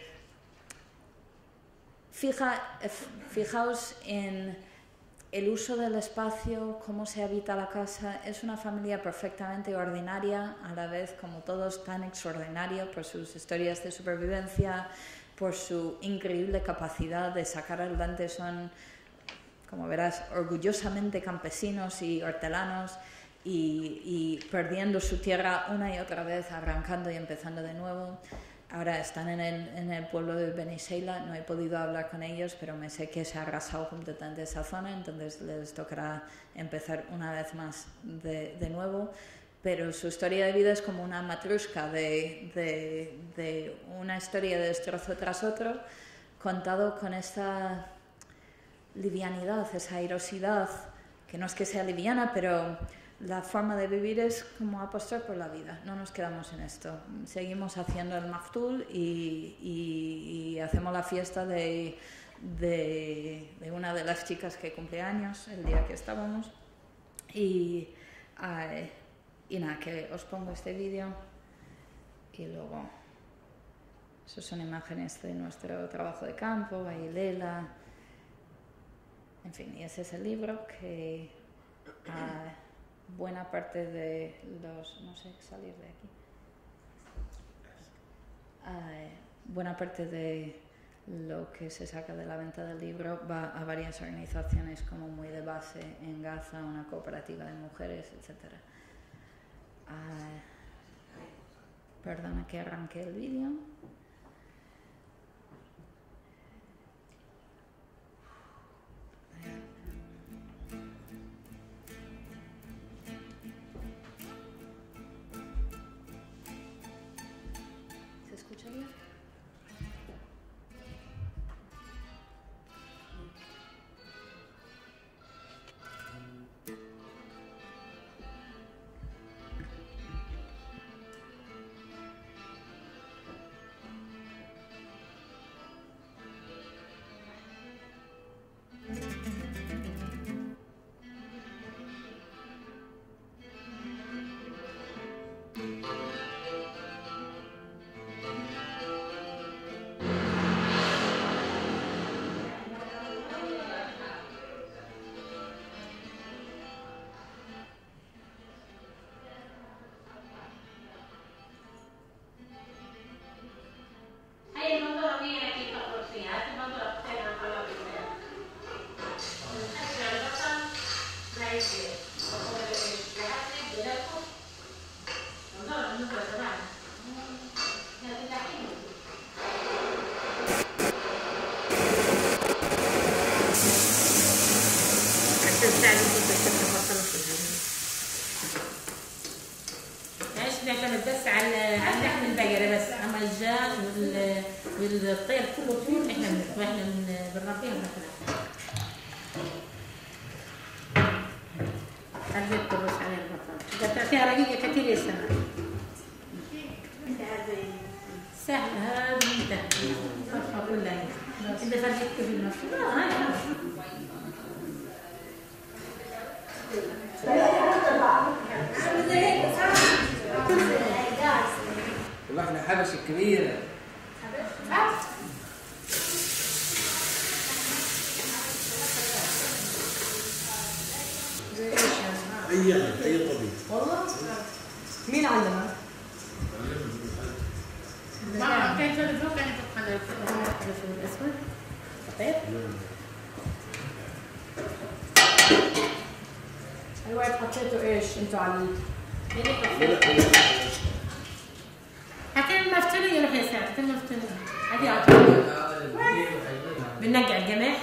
fijaos en el uso del espacio, cómo se habita la casa. Es una familia perfectamente ordinaria, a la vez como todos tan extraordinario por sus historias de supervivencia, por su increíble capacidad de sacar adelante. Son, como verás, orgullosamente campesinos y hortelanos, y perdiendo su tierra una y otra vez, arrancando y empezando de nuevo. Ahora están en el pueblo de Beni Sheila. No he podido hablar con ellos, pero me sé que se ha arrasado completamente esa zona, entonces les tocará empezar una vez más de nuevo. Pero su historia de vida es como una matrushka de una historia de destrozo tras otro, contado con esta livianidad, esa airosidad, que no es que sea liviana, pero la forma de vivir es como apostar por la vida. No nos quedamos en esto. Seguimos haciendo el maftul y hacemos la fiesta de una de las chicas que cumple años el día que estábamos. Y nada, que os pongo este vídeo y luego... Esas son imágenes de nuestro trabajo de campo, ahí Lela... En fin, y ese es el libro que... buena parte de los... no sé, salir de aquí. Buena parte de lo que se saca de la venta del libro va a varias organizaciones como muy de base en Gaza, una cooperativa de mujeres, etc. Perdona que arranque el vídeo. ¿Se escucha bien? نعتمد بس على لحم البقرة بس، أما الدجاج والطير كله طيور إحنا بنربيها وناكلها. هذه الطرش عليها البطاطا، إذا تعطيها رقيقة كثير يسمع. سهلة هذا منتهى. أقول لها إذا فرجت في النص. والله احنا حبشة كبيرة. أي طبيب. والله مين علمك؟ ما كان فوق كان يتقن الأسود. طيب. الوقت حطيته ايش انتوا عليه؟ حكينا المفتونة يروح يساعد، حكينا المفتونة هذه عطيه بنقع القمح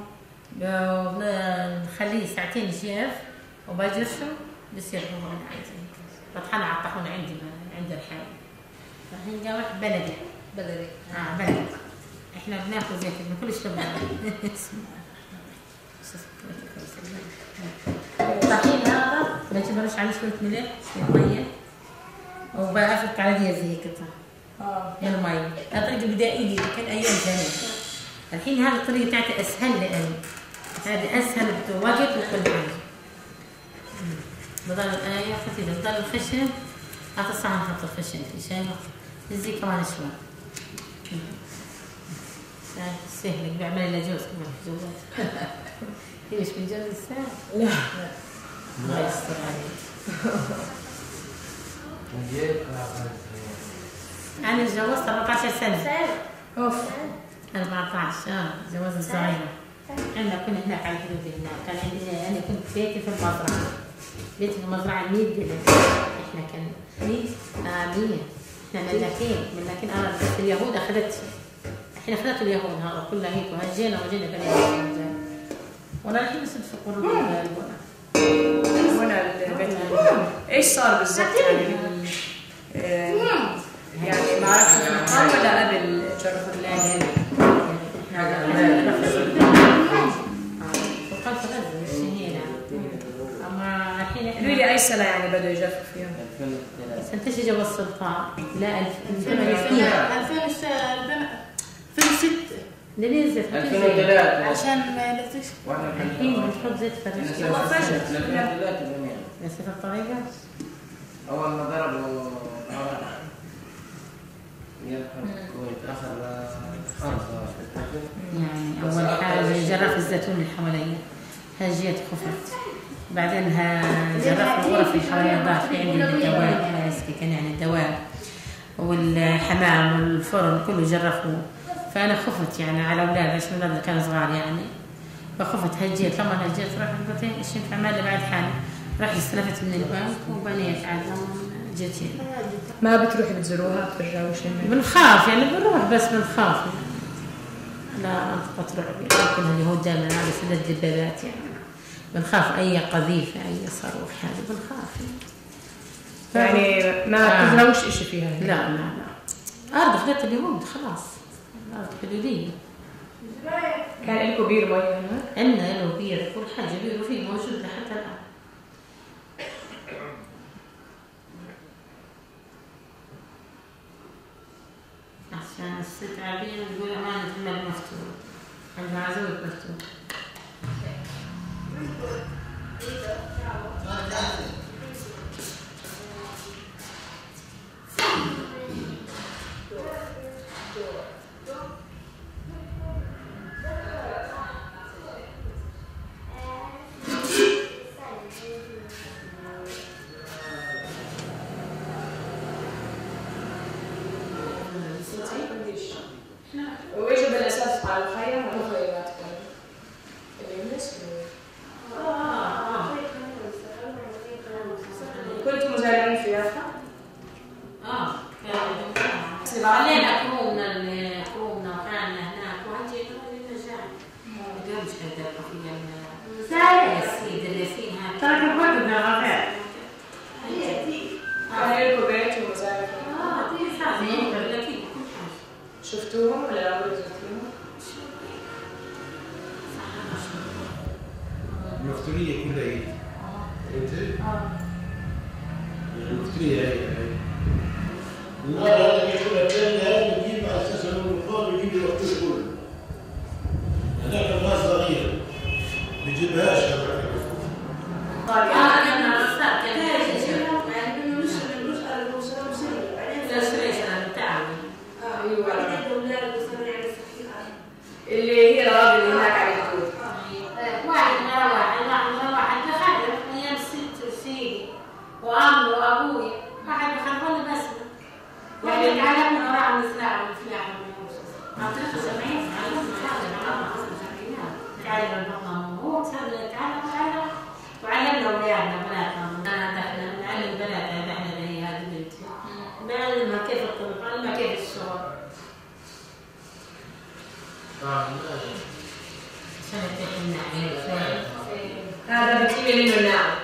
بنخليه ساعتين يجيف وبجرشه بصير هو عادي. بطحنه على الطاحون عند الحال. الحين قمح بلدي. بلدي. بلدي. احنا بناكل زي كذا كل شيء بلدي. الطحين هذا باجي برش عليه شوية ملح شوية مية وبأفك على دي زي كده من المية. هذا طريقة بدائية كان أيام زمان. الحين هذه الطريقة تاعتي أسهل لأني هذه أسهل بوقت وكل حاجة. بضل الآية خفيفة بضل الخشن هذا الصحن نحط الخشن فيه شايفة زي كمان شوي. سهلة بعمل لها جوز كمان جوزات. ليش بيجوز الساعة؟ لا الله يستر عليك. أنا تجوزت 14 سنة. أوف 14 جواز الصغيرة. عندنا كنا هناك على الحدود هناك. كان عندي أنا كنت بيتي في المزرعة. بيتي في المزرعة 100 دلم. إحنا كان 100 إحنا ملاكين أنا بس اليهود أخذت. إحنا أخذت اليهود هذا كله هيك وهجينا وجينا كنا وانا الحين بس في قرب هنا البيت. ايش صار بالضبط يعني معركة المقام ولا قبل جرف الليل؟ فقط غزة مش هنا. اما الحين قولوا لي اي سنة يعني بدوا يجرفوا فيها؟ سنة اجى السلطان لا 2006 ننزل 2003 عشان ما يلزقش. الحين بنحط زيت فريش. والله فجأة. 2003 نفس الطريقة. أول ما ضربوا الكويت أخذ خرطة يعني أول حاجة جرف الزيتون اللي حواليا هجيت خفت بعدين جربت غرف الحويضات في عندي الدواب كان يعني الدواب والحمام والفرن كله جرفوه. فأنا خفت يعني على أولاد عشان أولادي كانوا صغار يعني، فخفت هجيت. لما هجيت رحت قلت إيش ينفع مالي بعد حالي، رحت استلفت من البنك وبنيت عاد جيت هنا. ما بتروحي بتزوروها بترجعوا شيء؟ بنخاف يعني بنروح بس بنخاف يعني. لا منطقة رعب يمكن اليهود دائما على سد الدبابات يعني، بنخاف أي قذيفة أي صاروخ هذه بنخاف يعني ما تزروش إشي فيها؟ لا لا لا، أرض خذت اليهود خلاص، أرض حدودية. كان لكم بير مية هنا؟ عندنا له بير، كل حاجة بير فيه موجود لحتى الآن. عشان الست عابين تقول أمانة المال مفتوح، عندها عزوة مفتوح. وإيش بالأساس على الخيام ولا خياماتكم؟ اليمس؟ كنتم مزارعين في يافا؟ علينا كرومنا وكان هناك وهجينا للنجاح. اليوم مش قادر أخيا الياسين هذا. ترى كبرت بالغابات. كان لكم بيت ومزارع؟ شفتوهم ولا لا زرتوهم؟ المفترية كلها هي. انت؟ المفترية هي. النار هذا يقول لك هذا بيجيب على اساس انه الفار بيجيب الوقت كله. هذاك الماء صغير بيجيبهاش اللي هي الأراضي اللي هناك على الحدود. واحد بخلف أيام ست سيدي وعمي وأبوي، واحد بخلفوني بس يعني تعلمنا وراء الزراعة والفلاحة والموسس. أعطيته 70 تعلم البطن هو تعلم وعلمنا أولادنا بناتنا. أنا نعلم بناتنا احنا اللي هي هذه بنتي، بعلمها كيف الطبخ، بعلمها كيف الشغل. هذا بتجيبي منه النعم.